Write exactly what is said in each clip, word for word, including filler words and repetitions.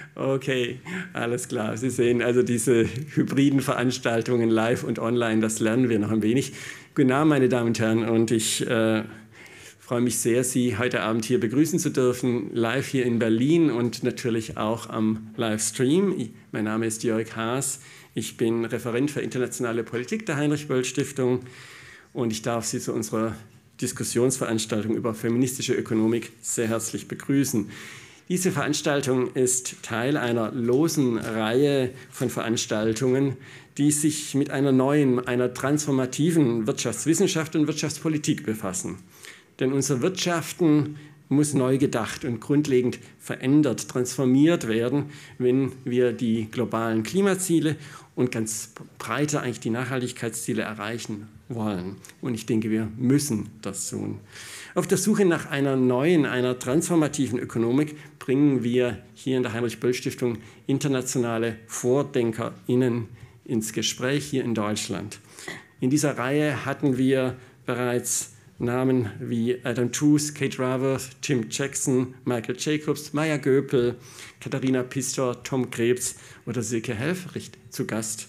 Okay, alles klar. Sie sehen also diese hybriden Veranstaltungen live und online, das lernen wir noch ein wenig. Guten Abend, meine Damen und Herren, und ich äh, freue mich sehr, Sie heute Abend hier begrüßen zu dürfen, live hier in Berlin und natürlich auch am Livestream. Ich, mein Name ist Jörg Haas, ich bin Referent für internationale Politik der Heinrich-Böll-Stiftung und ich darf Sie zu unserer Diskussionsveranstaltung über feministische Ökonomik sehr herzlich begrüßen. Diese Veranstaltung ist Teil einer losen Reihe von Veranstaltungen, die sich mit einer neuen, einer transformativen Wirtschaftswissenschaft und Wirtschaftspolitik befassen. Denn unser Wirtschaften muss neu gedacht und grundlegend verändert, transformiert werden, wenn wir die globalen Klimaziele und ganz breiter eigentlich die Nachhaltigkeitsziele erreichen wollen. Und ich denke, wir müssen das tun. Auf der Suche nach einer neuen, einer transformativen Ökonomik bringen wir hier in der Heinrich-Böll-Stiftung internationale VordenkerInnen ins Gespräch hier in Deutschland. In dieser Reihe hatten wir bereits Namen wie Adam Tooze, Kate Raworth, Tim Jackson, Michael Jacobs, Maya Göpel, Katharina Pistor, Tom Krebs oder Silke Helfrich zu Gast.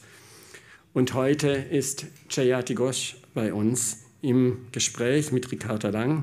Und heute ist Jayati Ghosh bei uns im Gespräch mit Ricarda Lang.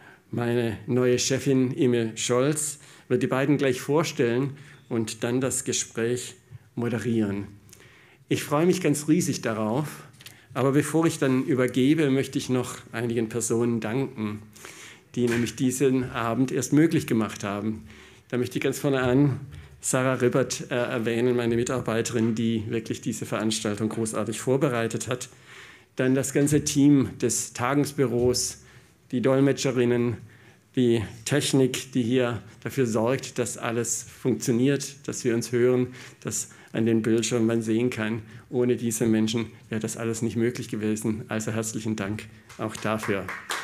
Meine neue Chefin Imme Scholz wird die beiden gleich vorstellen und dann das Gespräch moderieren. Ich freue mich ganz riesig darauf. Aber bevor ich dann übergebe, möchte ich noch einigen Personen danken, die nämlich diesen Abend erst möglich gemacht haben. Da möchte ich ganz vorne an Sarah Ribbert äh, erwähnen, meine Mitarbeiterin, die wirklich diese Veranstaltung großartig vorbereitet hat. Dann das ganze Team des Tagungsbüros, die Dolmetscherinnen, die Technik, die hier dafür sorgt, dass alles funktioniert, dass wir uns hören, dass an den Bildschirmen man sehen kann. Ohne diese Menschen wäre das alles nicht möglich gewesen. Also herzlichen Dank auch dafür.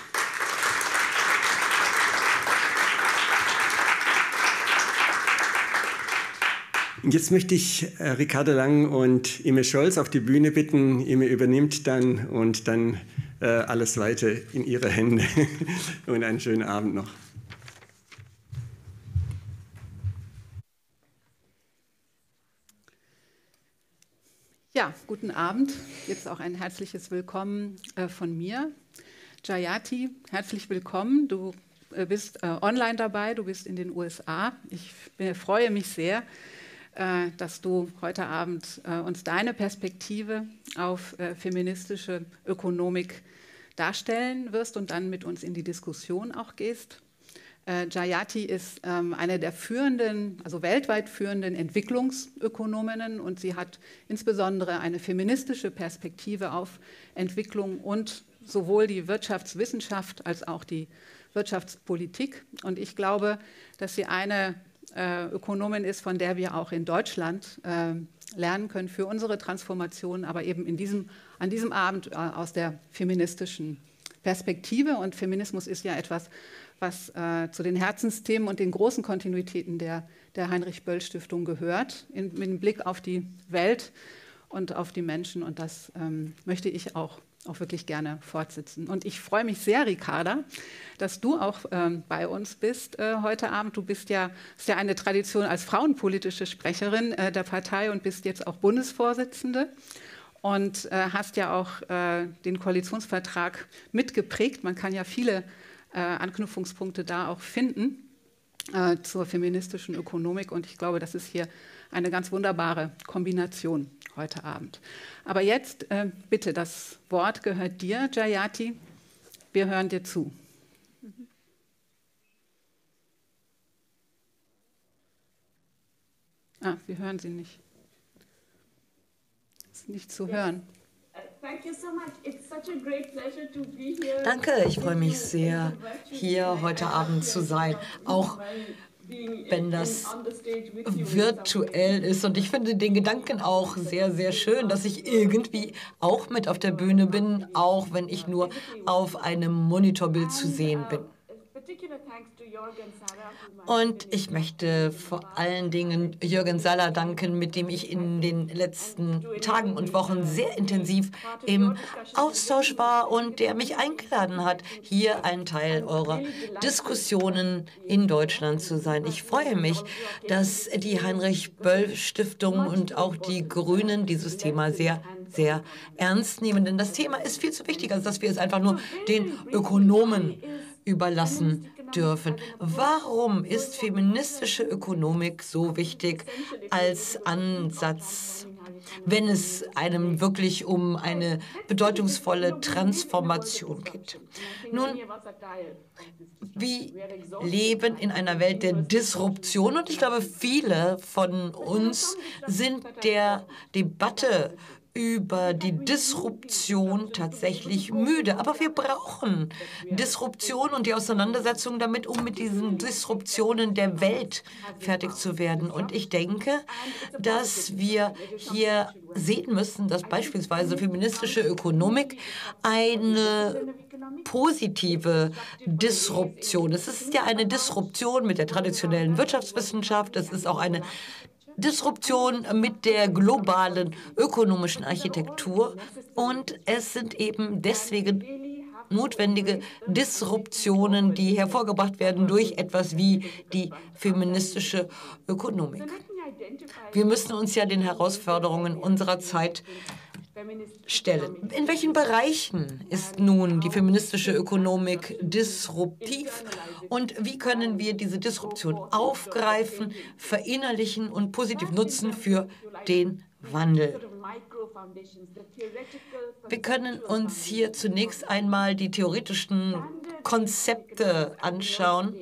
Jetzt möchte ich äh, Ricarda Lang und Imme Scholz auf die Bühne bitten. Imme übernimmt dann und dann äh, alles weiter in ihre Hände. Und einen schönen Abend noch. Ja, guten Abend. Jetzt auch ein herzliches Willkommen äh, von mir. Jayati, herzlich willkommen. Du äh, bist äh, online dabei, du bist in den U S A. Ich äh, freue mich sehr, äh, dass du heute Abend äh, uns deine Perspektive auf äh, feministische Ökonomik darstellen wirst und dann mit uns in die Diskussion auch gehst. Äh, Jayati ist ähm, eine der führenden, also weltweit führenden Entwicklungsökonominnen und sie hat insbesondere eine feministische Perspektive auf Entwicklung und sowohl die Wirtschaftswissenschaft als auch die Wirtschaftspolitik. Und ich glaube, dass sie eine äh, Ökonomin ist, von der wir auch in Deutschland äh, lernen können für unsere Transformation, aber eben in diesem, an diesem Abend äh, aus der feministischen Perspektive. Und Feminismus ist ja etwas, was äh, zu den Herzensthemen und den großen Kontinuitäten der, der Heinrich-Böll-Stiftung gehört, in, mit dem Blick auf die Welt und auf die Menschen. Und das ähm, möchte ich auch, auch wirklich gerne fortsetzen. Und ich freue mich sehr, Ricarda, dass du auch ähm, bei uns bist äh, heute Abend. Du bist ja, hast ja eine Tradition als frauenpolitische Sprecherin äh, der Partei und bist jetzt auch Bundesvorsitzende. Und äh, hast ja auch äh, den Koalitionsvertrag mitgeprägt. Man kann ja viele Äh, Anknüpfungspunkte da auch finden äh, zur feministischen Ökonomik. Und ich glaube, das ist hier eine ganz wunderbare Kombination heute Abend. Aber jetzt äh, bitte, das Wort gehört dir, Jayati. Wir hören dir zu. Mhm. Ah, wir hören sie nicht. Ist nicht zu hören. Danke, ich freue mich sehr, hier heute Abend zu sein, auch wenn das virtuell ist. Und ich finde den Gedanken auch sehr, sehr schön, dass ich irgendwie auch mit auf der Bühne bin, auch wenn ich nur auf einem Monitorbild zu sehen bin. Und ich möchte vor allen Dingen Jürgen Saller danken, mit dem ich in den letzten Tagen und Wochen sehr intensiv im Austausch war und der mich eingeladen hat, hier ein Teil eurer Diskussionen in Deutschland zu sein. Ich freue mich, dass die Heinrich-Böll-Stiftung und auch die Grünen dieses Thema sehr, sehr ernst nehmen. Denn das Thema ist viel zu wichtig, als dass wir es einfach nur den Ökonomen überlassen dürfen. Warum ist feministische Ökonomik so wichtig als Ansatz, wenn es einem wirklich um eine bedeutungsvolle Transformation geht? Nun, wir leben in einer Welt der Disruption und ich glaube, viele von uns sind der Debatte über die Disruption tatsächlich müde. Aber wir brauchen Disruption und die Auseinandersetzung damit, um mit diesen Disruptionen der Welt fertig zu werden. Und ich denke, dass wir hier sehen müssen, dass beispielsweise feministische Ökonomik eine positive Disruption ist. Es ist ja eine Disruption mit der traditionellen Wirtschaftswissenschaft. Es ist auch eine Disruption mit der globalen ökonomischen Architektur und es sind eben deswegen notwendige Disruptionen, die hervorgebracht werden durch etwas wie die feministische Ökonomik. Wir müssen uns ja den Herausforderungen unserer Zeit stellen. In welchen Bereichen ist nun die feministische Ökonomik disruptiv und wie können wir diese Disruption aufgreifen, verinnerlichen und positiv nutzen für den Wandel? Wir können uns hier zunächst einmal die theoretischen Konzepte anschauen,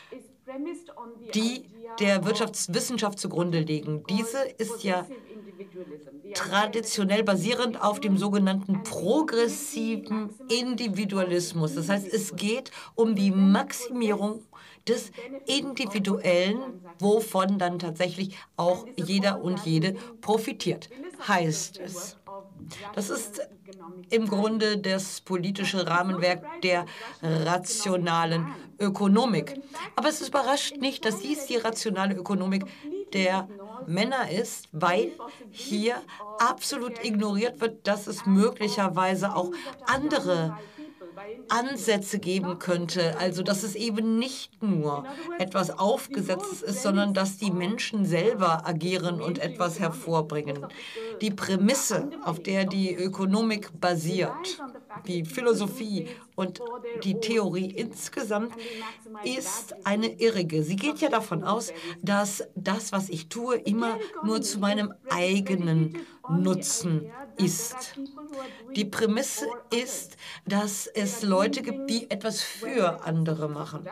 die der Wirtschaftswissenschaft zugrunde liegen. Diese ist ja traditionell basierend auf dem sogenannten progressiven Individualismus. Das heißt, es geht um die Maximierung des Individuellen, wovon dann tatsächlich auch jeder und jede profitiert, heißt es. Das ist im Grunde das politische Rahmenwerk der rationalen Ökonomik. Aber es überrascht nicht, dass dies die rationale Ökonomik der Männer ist, weil hier absolut ignoriert wird, dass es möglicherweise auch andere Ansätze geben könnte, also dass es eben nicht nur etwas Aufgesetztes ist, sondern dass die Menschen selber agieren und etwas hervorbringen. Die Prämisse, auf der die Ökonomik basiert, die Philosophie und die Theorie insgesamt, ist eine irrige. Sie geht ja davon aus, dass das, was ich tue, immer nur zu meinem eigenen Nutzen ist. Die Prämisse ist, dass es Leute gibt, die etwas für andere machen.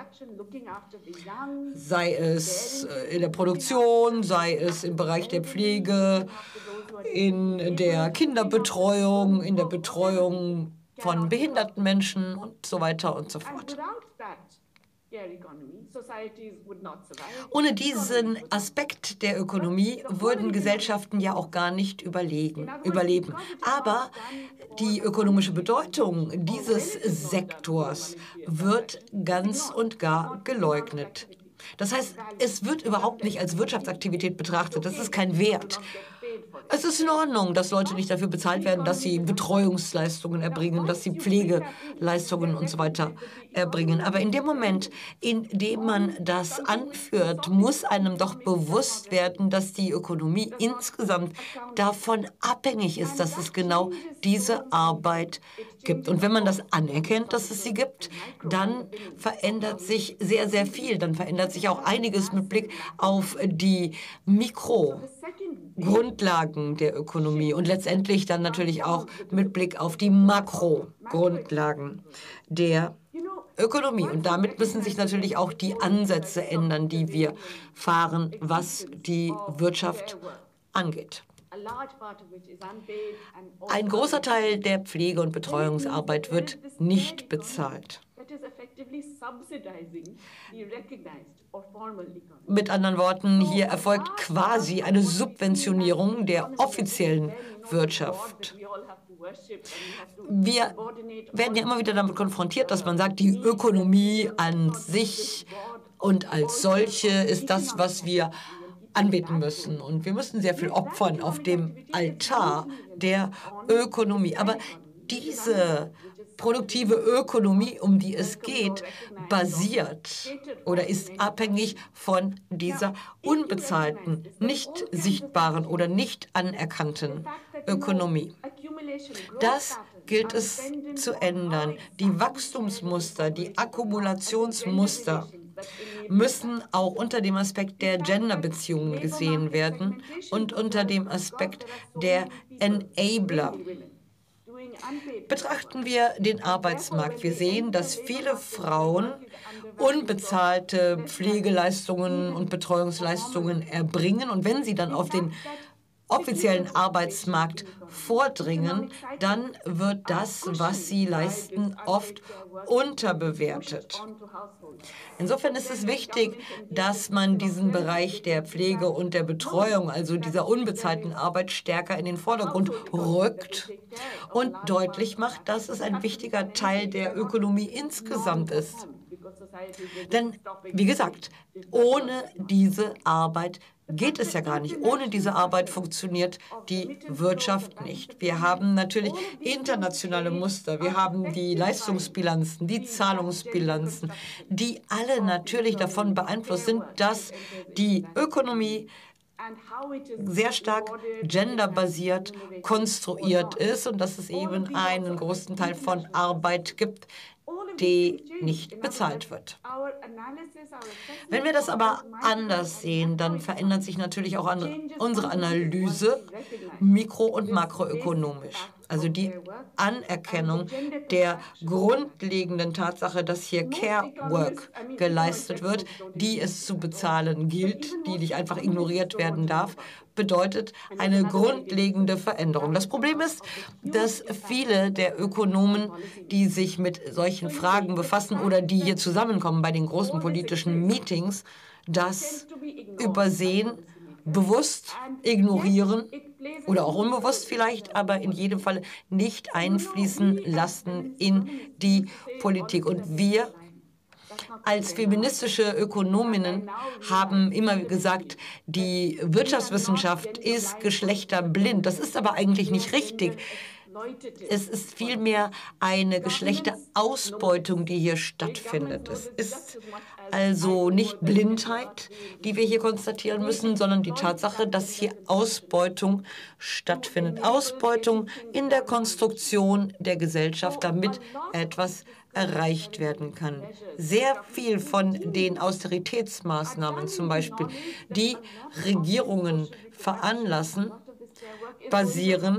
Sei es in der Produktion, sei es im Bereich der Pflege, in der Kinderbetreuung, in der Betreuung von behinderten Menschen und so weiter und so fort. Ohne diesen Aspekt der Ökonomie würden Gesellschaften ja auch gar nicht überlegen, überleben. Aber die ökonomische Bedeutung dieses Sektors wird ganz und gar geleugnet. Das heißt, es wird überhaupt nicht als Wirtschaftsaktivität betrachtet. Das ist kein Wert. Es ist in Ordnung, dass Leute nicht dafür bezahlt werden, dass sie Betreuungsleistungen erbringen, dass sie Pflegeleistungen und so weiter erbringen. Aber in dem Moment, in dem man das anführt, muss einem doch bewusst werden, dass die Ökonomie insgesamt davon abhängig ist, dass es genau diese Arbeit gibt. Und wenn man das anerkennt, dass es sie gibt, dann verändert sich sehr, sehr viel. Dann verändert sich auch einiges mit Blick auf die Mikrogrundlagen der Ökonomie und letztendlich dann natürlich auch mit Blick auf die Makrogrundlagen der Ökonomie. Und damit müssen sich natürlich auch die Ansätze ändern, die wir fahren, was die Wirtschaft angeht. Ein großer Teil der Pflege- und Betreuungsarbeit wird nicht bezahlt. Mit anderen Worten, hier erfolgt quasi eine Subventionierung der offiziellen Wirtschaft. Wir werden ja immer wieder damit konfrontiert, dass man sagt, die Ökonomie an sich und als solche ist das, was wir anbeten müssen. Und wir müssen sehr viel opfern auf dem Altar der Ökonomie. Aber diese produktive Ökonomie, um die es geht, basiert oder ist abhängig von dieser unbezahlten, nicht sichtbaren oder nicht anerkannten Ökonomie. Das gilt es zu ändern. Die Wachstumsmuster, die Akkumulationsmuster müssen auch unter dem Aspekt der Genderbeziehungen gesehen werden und unter dem Aspekt der Enabler. Betrachten wir den Arbeitsmarkt. Wir sehen, dass viele Frauen unbezahlte Pflegeleistungen und Betreuungsleistungen erbringen. Und wenn sie dann auf den offiziellen Arbeitsmarkt vordringen, dann wird das, was sie leisten, oft unterbewertet. Insofern ist es wichtig, dass man diesen Bereich der Pflege und der Betreuung, also dieser unbezahlten Arbeit, stärker in den Vordergrund rückt und deutlich macht, dass es ein wichtiger Teil der Ökonomie insgesamt ist. Denn, wie gesagt, ohne diese Arbeit geht es ja gar nicht. Ohne diese Arbeit funktioniert die Wirtschaft nicht. Wir haben natürlich internationale Muster. Wir haben die Leistungsbilanzen, die Zahlungsbilanzen, die alle natürlich davon beeinflusst sind, dass die Ökonomie sehr stark genderbasiert konstruiert ist und dass es eben einen großen Teil von Arbeit gibt, die nicht bezahlt wird. Wenn wir das aber anders sehen, dann verändert sich natürlich auch unsere Analyse mikro- und makroökonomisch. Also die Anerkennung der grundlegenden Tatsache, dass hier Care Work geleistet wird, die es zu bezahlen gilt, die nicht einfach ignoriert werden darf, bedeutet eine grundlegende Veränderung. Das Problem ist, dass viele der Ökonomen, die sich mit solchen Fragen befassen oder die hier zusammenkommen bei den großen politischen Meetings, das übersehen, bewusst ignorieren oder auch unbewusst vielleicht, aber in jedem Fall nicht einfließen lassen in die Politik. Und wir als feministische Ökonominnen haben immer gesagt, die Wirtschaftswissenschaft ist geschlechterblind. Das ist aber eigentlich nicht richtig. Es ist vielmehr eine Geschlechterausbeutung, die hier stattfindet. Es ist also nicht Blindheit, die wir hier konstatieren müssen, sondern die Tatsache, dass hier Ausbeutung stattfindet. Ausbeutung in der Konstruktion der Gesellschaft, damit etwas erreicht werden kann. Sehr viel von den Austeritätsmaßnahmen zum Beispiel, die Regierungen veranlassen, basieren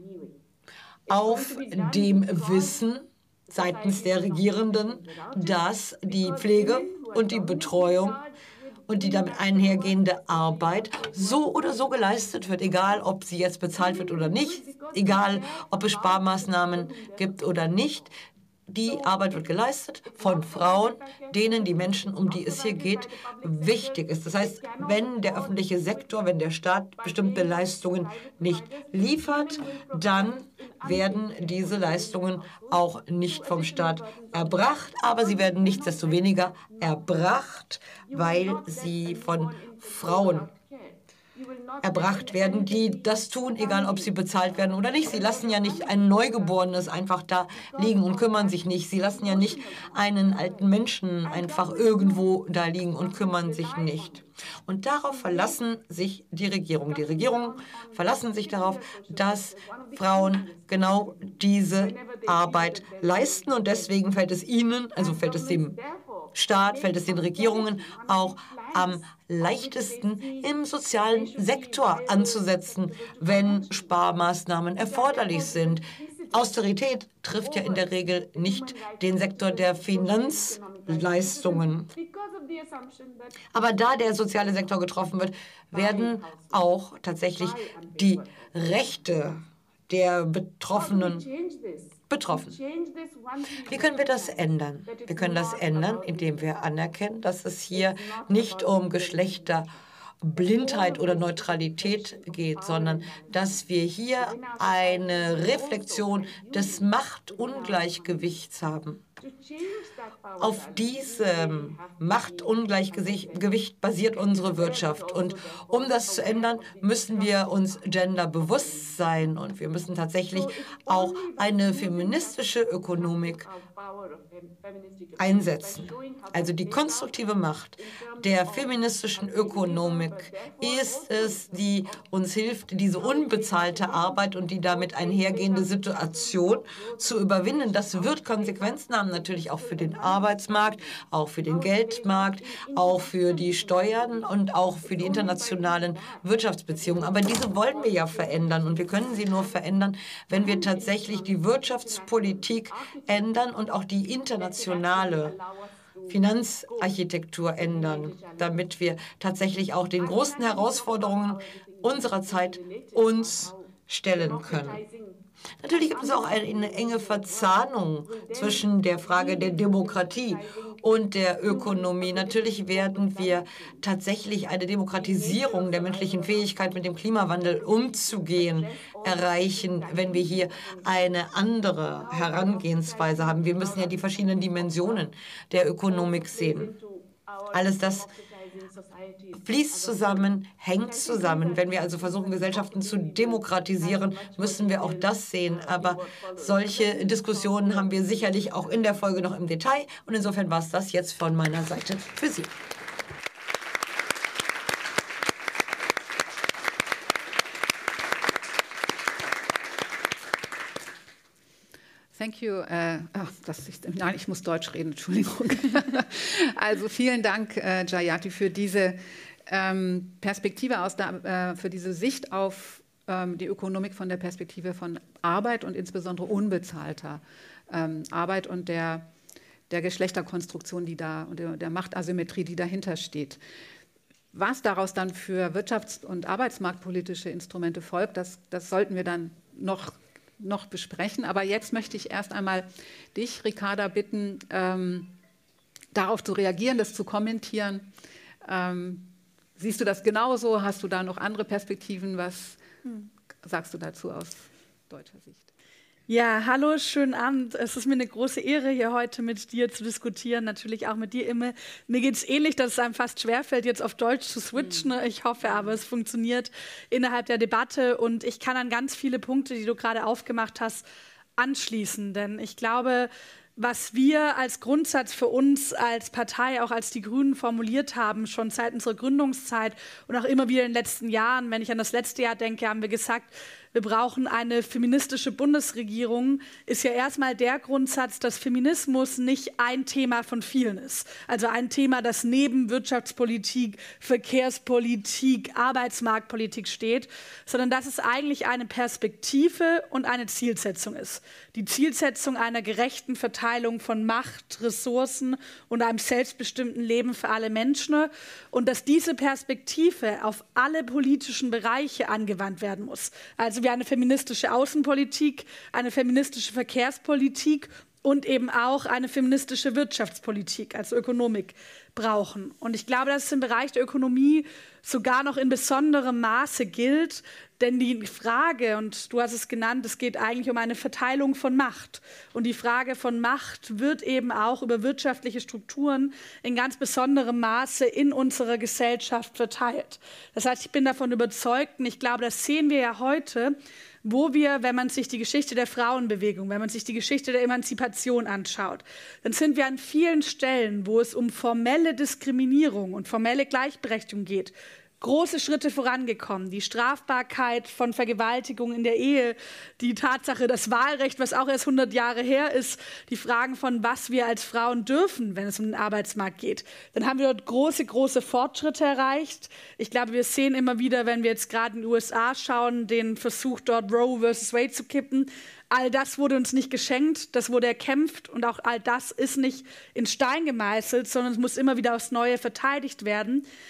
auf dem Wissen seitens der Regierenden, dass die Pflege und die Betreuung und die damit einhergehende Arbeit so oder so geleistet wird, egal ob sie jetzt bezahlt wird oder nicht, egal ob es Sparmaßnahmen gibt oder nicht. Die Arbeit wird geleistet von Frauen, denen die Menschen, um die es hier geht, wichtig ist. Das heißt, wenn der öffentliche Sektor, wenn der Staat bestimmte Leistungen nicht liefert, dann werden diese Leistungen auch nicht vom Staat erbracht, aber sie werden nichtsdestoweniger erbracht, weil sie von Frauen erbracht werden, die das tun, egal ob sie bezahlt werden oder nicht. Sie lassen ja nicht ein Neugeborenes einfach da liegen und kümmern sich nicht. Sie lassen ja nicht einen alten Menschen einfach irgendwo da liegen und kümmern sich nicht. Und darauf verlassen sich die Regierungen. Die Regierungen verlassen sich darauf, dass Frauen genau diese Arbeit leisten. Und deswegen fällt es ihnen, also fällt es dem Staat, fällt es den Regierungen auch am leichtesten im sozialen Sektor anzusetzen, wenn Sparmaßnahmen erforderlich sind. Austerität trifft ja in der Regel nicht den Sektor der Finanzleistungen. Aber da der soziale Sektor getroffen wird, werden auch tatsächlich die Rechte der Betroffenen betroffen. Wie können wir das ändern? Wir können das ändern, indem wir anerkennen, dass es hier nicht um Geschlechterblindheit oder Neutralität geht, sondern dass wir hier eine Reflexion des Machtungleichgewichts haben. Auf diesem Machtungleichgewicht basiert unsere Wirtschaft. Und um das zu ändern, müssen wir uns genderbewusst sein. Und wir müssen tatsächlich auch eine feministische Ökonomik einsetzen. Also die konstruktive Macht der feministischen Ökonomik ist es, die uns hilft, diese unbezahlte Arbeit und die damit einhergehende Situation zu überwinden. Das wird Konsequenzen haben, natürlich auch für den Arbeitsmarkt, auch für den Geldmarkt, auch für die Steuern und auch für die internationalen Wirtschaftsbeziehungen. Aber diese wollen wir ja verändern und wir können sie nur verändern, wenn wir tatsächlich die Wirtschaftspolitik ändern und auch die internationale Finanzarchitektur ändern, damit wir tatsächlich auch den großen Herausforderungen unserer Zeit uns stellen können. Natürlich gibt es auch eine enge Verzahnung zwischen der Frage der Demokratie und der Ökonomie. Natürlich werden wir tatsächlich eine Demokratisierung der menschlichen Fähigkeit, mit dem Klimawandel umzugehen, erreichen, wenn wir hier eine andere Herangehensweise haben. Wir müssen ja die verschiedenen Dimensionen der Ökonomik sehen. Alles das fließt zusammen, hängt zusammen. Wenn wir also versuchen, Gesellschaften zu demokratisieren, müssen wir auch das sehen. Aber solche Diskussionen haben wir sicherlich auch in der Folge noch im Detail. Und insofern war es das jetzt von meiner Seite für Sie. Thank you. Äh, ach, das ist, nein, ich muss Deutsch reden, Entschuldigung. Also vielen Dank, äh, Jayati, für diese ähm, Perspektive, aus der, äh, für diese Sicht auf ähm, die Ökonomik von der Perspektive von Arbeit und insbesondere unbezahlter ähm, Arbeit und der, der Geschlechterkonstruktion, die da und der, der Machtasymmetrie, die dahinter steht. Was daraus dann für wirtschafts- und arbeitsmarktpolitische Instrumente folgt, das, das sollten wir dann noch noch besprechen. Aber jetzt möchte ich erst einmal dich, Ricarda, bitten, ähm, darauf zu reagieren, das zu kommentieren. Ähm, siehst du das genauso? Hast du da noch andere Perspektiven? Was hm. sagst du dazu aus deutscher Sicht? Ja, hallo, schönen Abend. Es ist mir eine große Ehre, hier heute mit dir zu diskutieren, natürlich auch mit dir, Imme. Mir geht es ähnlich, dass es einem fast schwerfällt, jetzt auf Deutsch zu switchen. Ich hoffe aber, es funktioniert innerhalb der Debatte und ich kann an ganz viele Punkte, die du gerade aufgemacht hast, anschließen. Denn ich glaube, was wir als Grundsatz für uns als Partei, auch als die Grünen formuliert haben, schon seit unserer Gründungszeit und auch immer wieder in den letzten Jahren, wenn ich an das letzte Jahr denke, haben wir gesagt, wir brauchen eine feministische Bundesregierung, ist ja erstmal der Grundsatz, dass Feminismus nicht ein Thema von vielen ist. Also ein Thema, das neben Wirtschaftspolitik, Verkehrspolitik, Arbeitsmarktpolitik steht, sondern dass es eigentlich eine Perspektive und eine Zielsetzung ist. Die Zielsetzung einer gerechten Verteilung von Macht, Ressourcen und einem selbstbestimmten Leben für alle Menschen und dass diese Perspektive auf alle politischen Bereiche angewandt werden muss. Also wir eine feministische Außenpolitik, eine feministische Verkehrspolitik und eben auch eine feministische Wirtschaftspolitik, also Ökonomik, brauchen. Und ich glaube, dass es im Bereich der Ökonomie sogar noch in besonderem Maße gilt, denn die Frage, und du hast es genannt, es geht eigentlich um eine Verteilung von Macht. Und die Frage von Macht wird eben auch über wirtschaftliche Strukturen in ganz besonderem Maße in unserer Gesellschaft verteilt. Das heißt, ich bin davon überzeugt, und ich glaube, das sehen wir ja heute, wo wir, wenn man sich die Geschichte der Frauenbewegung, wenn man sich die Geschichte der Emanzipation anschaut, dann sind wir an vielen Stellen, wo es um formelle Diskriminierung und formelle Gleichberechtigung geht, große Schritte vorangekommen. Die Strafbarkeit von Vergewaltigung in der Ehe, die Tatsache, das Wahlrecht, was auch erst hundert Jahre her ist, die Fragen von, was wir als Frauen dürfen, wenn es um den Arbeitsmarkt geht. Dann haben wir dort große, große Fortschritte erreicht. Ich glaube, wir sehen immer wieder, wenn wir jetzt gerade in die U S A schauen, den Versuch, dort Roe versus Wade zu kippen. All das wurde uns nicht geschenkt, das wurde erkämpft und auch all das ist nicht in Stein gemeißelt, sondern es muss immer wieder aufs Neue verteidigt werden.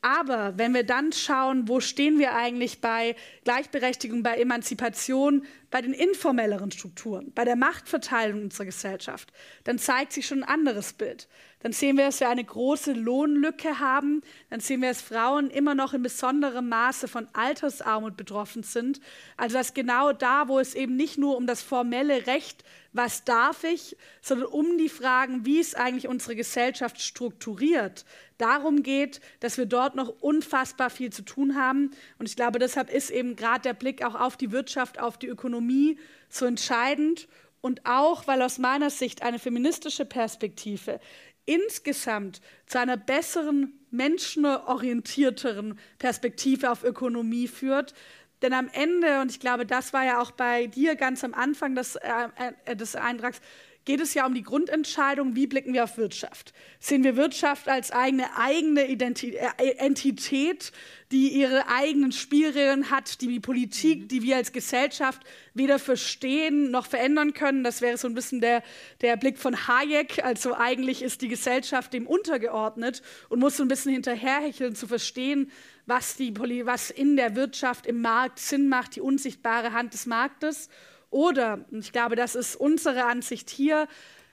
Aber wenn wir dann schauen, wo stehen wir eigentlich bei Gleichberechtigung, bei Emanzipation, bei den informelleren Strukturen, bei der Machtverteilung unserer Gesellschaft, dann zeigt sich schon ein anderes Bild. Dann sehen wir, dass wir eine große Lohnlücke haben. Dann sehen wir, dass Frauen immer noch in besonderem Maße von Altersarmut betroffen sind. Also dass genau da, wo es eben nicht nur um das formelle Recht, was darf ich, sondern um die Fragen, wie ist eigentlich unsere Gesellschaft strukturiert, darum geht, dass wir dort noch unfassbar viel zu tun haben. Und ich glaube, deshalb ist eben gerade der Blick auch auf die Wirtschaft, auf die Ökonomie so entscheidend. Und auch, weil aus meiner Sicht eine feministische Perspektive insgesamt zu einer besseren, menschenorientierteren Perspektive auf Ökonomie führt. Denn am Ende, und ich glaube, das war ja auch bei dir ganz am Anfang des, äh, des Eintrags, geht es ja um die Grundentscheidung, wie blicken wir auf Wirtschaft? Sehen wir Wirtschaft als eigene, eigene Identi- äh, Entität, die ihre eigenen Spielregeln hat, die die Politik, die wir als Gesellschaft weder verstehen noch verändern können? Das wäre so ein bisschen der, der Blick von Hayek. Also eigentlich ist die Gesellschaft dem untergeordnet und muss so ein bisschen hinterherhecheln, zu verstehen, was, die, was in der Wirtschaft, im Markt Sinn macht, die unsichtbare Hand des Marktes. Oder, und ich glaube, das ist unsere Ansicht hier,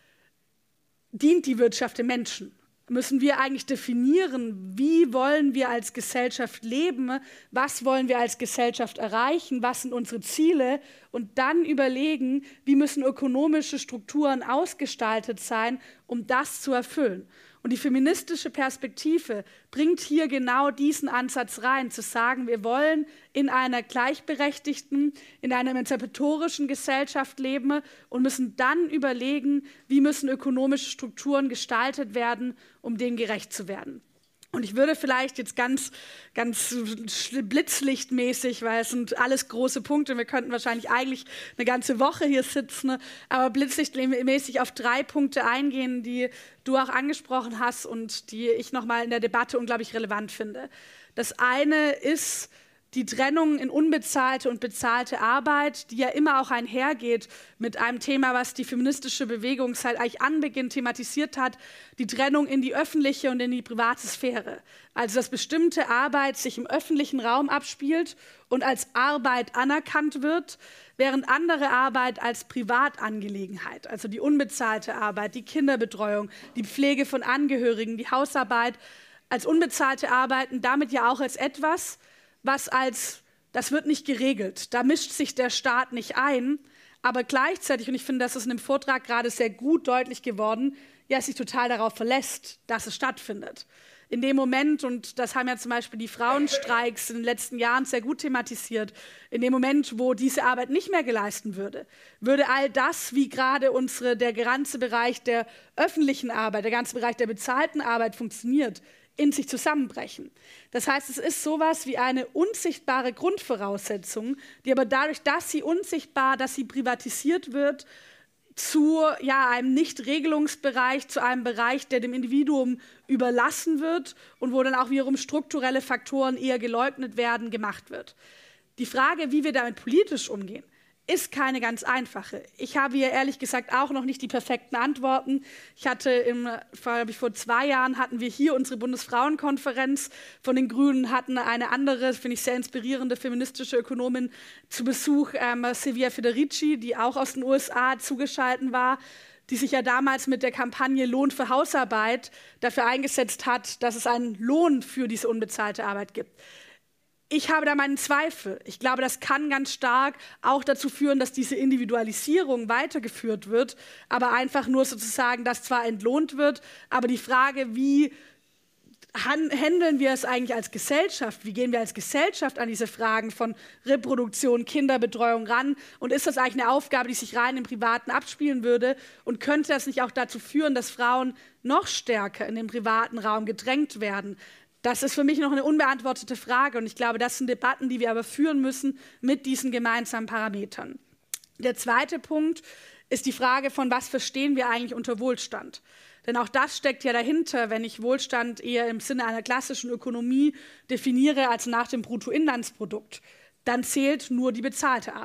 dient die Wirtschaft dem Menschen? Müssen wir eigentlich definieren, wie wollen wir als Gesellschaft leben, was wollen wir als Gesellschaft erreichen, was sind unsere Ziele und dann überlegen, wie müssen ökonomische Strukturen ausgestaltet sein, um das zu erfüllen. Und die feministische Perspektive bringt hier genau diesen Ansatz rein, zu sagen, wir wollen in einer gleichberechtigten, in einer emanzipatorischen Gesellschaft leben und müssen dann überlegen, wie müssen ökonomische Strukturen gestaltet werden, um denen gerecht zu werden. Und ich würde vielleicht jetzt ganz, ganz blitzlichtmäßig, weil es sind alles große Punkte, wir könnten wahrscheinlich eigentlich eine ganze Woche hier sitzen, aber blitzlichtmäßig auf drei Punkte eingehen, die du auch angesprochen hast und die ich nochmal in der Debatte unglaublich relevant finde. Das eine ist die Trennung in unbezahlte und bezahlte Arbeit, die ja immer auch einhergeht mit einem Thema, was die feministische Bewegung seit eigentlich Anbeginn thematisiert hat, die Trennung in die öffentliche und in die private Sphäre. Also dass bestimmte Arbeit sich im öffentlichen Raum abspielt und als Arbeit anerkannt wird, während andere Arbeit als Privatangelegenheit, also die unbezahlte Arbeit, die Kinderbetreuung, die Pflege von Angehörigen, die Hausarbeit, als unbezahlte Arbeiten, damit ja auch als etwas, was als, das wird nicht geregelt, da mischt sich der Staat nicht ein, aber gleichzeitig, und ich finde, das ist in dem Vortrag gerade sehr gut deutlich geworden, ja, sich total darauf verlässt, dass es stattfindet. In dem Moment, und das haben ja zum Beispiel die Frauenstreiks in den letzten Jahren sehr gut thematisiert, in dem Moment, wo diese Arbeit nicht mehr geleistet würde, würde all das, wie gerade unsere, der ganze Bereich der öffentlichen Arbeit, der ganze Bereich der bezahlten Arbeit funktioniert, in sich zusammenbrechen. Das heißt, es ist sowas wie eine unsichtbare Grundvoraussetzung, die aber dadurch, dass sie unsichtbar, dass sie privatisiert wird, zu ja, einem Nichtregelungsbereich, zu einem Bereich, der dem Individuum überlassen wird und wo dann auch wiederum strukturelle Faktoren eher geleugnet werden, gemacht wird. Die Frage, wie wir damit politisch umgehen, ist keine ganz einfache. Ich habe hier ehrlich gesagt auch noch nicht die perfekten Antworten. Ich hatte im, vor, vor zwei Jahren hatten wir hier unsere Bundesfrauenkonferenz von den Grünen, hatten eine andere, finde ich sehr inspirierende feministische Ökonomin zu Besuch, ähm, Silvia Federici, die auch aus den U S A zugeschaltet war, die sich ja damals mit der Kampagne Lohn für Hausarbeit dafür eingesetzt hat, dass es einen Lohn für diese unbezahlte Arbeit gibt. Ich habe da meinen Zweifel. Ich glaube, das kann ganz stark auch dazu führen, dass diese Individualisierung weitergeführt wird, aber einfach nur sozusagen, dass zwar entlohnt wird, aber die Frage, wie handeln wir es eigentlich als Gesellschaft? Wie gehen wir als Gesellschaft an diese Fragen von Reproduktion, Kinderbetreuung ran? Und ist das eigentlich eine Aufgabe, die sich rein im Privaten abspielen würde? Und könnte das nicht auch dazu führen, dass Frauen noch stärker in den privaten Raum gedrängt werden? Das ist für mich noch eine unbeantwortete Frage und ich glaube, das sind Debatten, die wir aber führen müssen mit diesen gemeinsamen Parametern. Der zweite Punkt ist die Frage von, was verstehen wir eigentlich unter Wohlstand? Denn auch das steckt ja dahinter, wenn ich Wohlstand eher im Sinne einer klassischen Ökonomie definiere als nach dem Bruttoinlandsprodukt. Dann zählt nur die bezahlte Arbeit.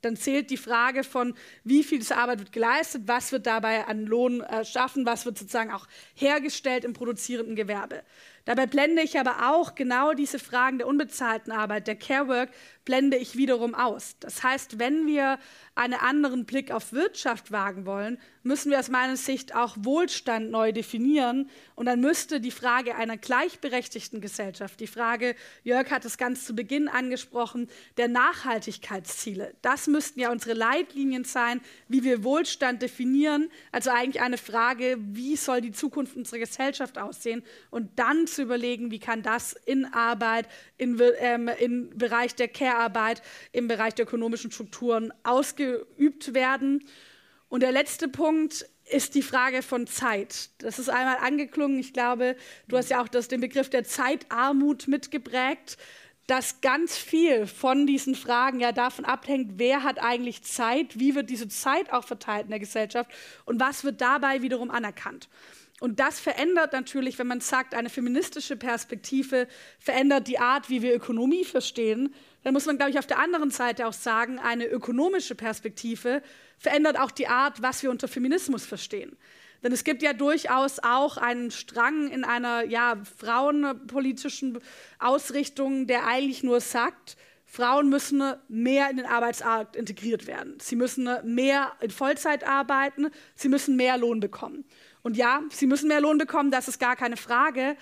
Dann zählt die Frage von, wie viel dieser Arbeit wird geleistet, was wird dabei an Lohn erschaffen, was wird sozusagen auch hergestellt im produzierenden Gewerbe. Dabei blende ich aber auch genau diese Fragen der unbezahlten Arbeit, der Care Work, blende ich wiederum aus. Das heißt, wenn wir einen anderen Blick auf Wirtschaft wagen wollen, müssen wir aus meiner Sicht auch Wohlstand neu definieren. Und dann müsste die Frage einer gleichberechtigten Gesellschaft, die Frage, Jörg hat es ganz zu Beginn angesprochen, der Nachhaltigkeitsziele, das müssten ja unsere Leitlinien sein, wie wir Wohlstand definieren. Also eigentlich eine Frage, wie soll die Zukunft unserer Gesellschaft aussehen? Und dann zu überlegen, wie kann das in Arbeit, in, ähm, im Bereich der Care-Arbeit, im Bereich der ökonomischen Strukturen ausgeübt werden. Und der letzte Punkt ist die Frage von Zeit. Das ist einmal angeklungen. Ich glaube, du hast ja auch das, den Begriff der Zeitarmut mitgeprägt, dass ganz viel von diesen Fragen ja davon abhängt, wer hat eigentlich Zeit, wie wird diese Zeit auch verteilt in der Gesellschaft und was wird dabei wiederum anerkannt. Und das verändert natürlich, wenn man sagt, eine feministische Perspektive verändert die Art, wie wir Ökonomie verstehen. Dann muss man, glaube ich, auf der anderen Seite auch sagen, eine ökonomische Perspektive verändert auch die Art, was wir unter Feminismus verstehen. Denn es gibt ja durchaus auch einen Strang in einer ja, frauenpolitischen Ausrichtung, der eigentlich nur sagt, Frauen müssen mehr in den Arbeitsmarkt integriert werden. Sie müssen mehr in Vollzeit arbeiten, sie müssen mehr Lohn bekommen. Und ja, sie müssen mehr Lohn bekommen, das ist gar keine Frage.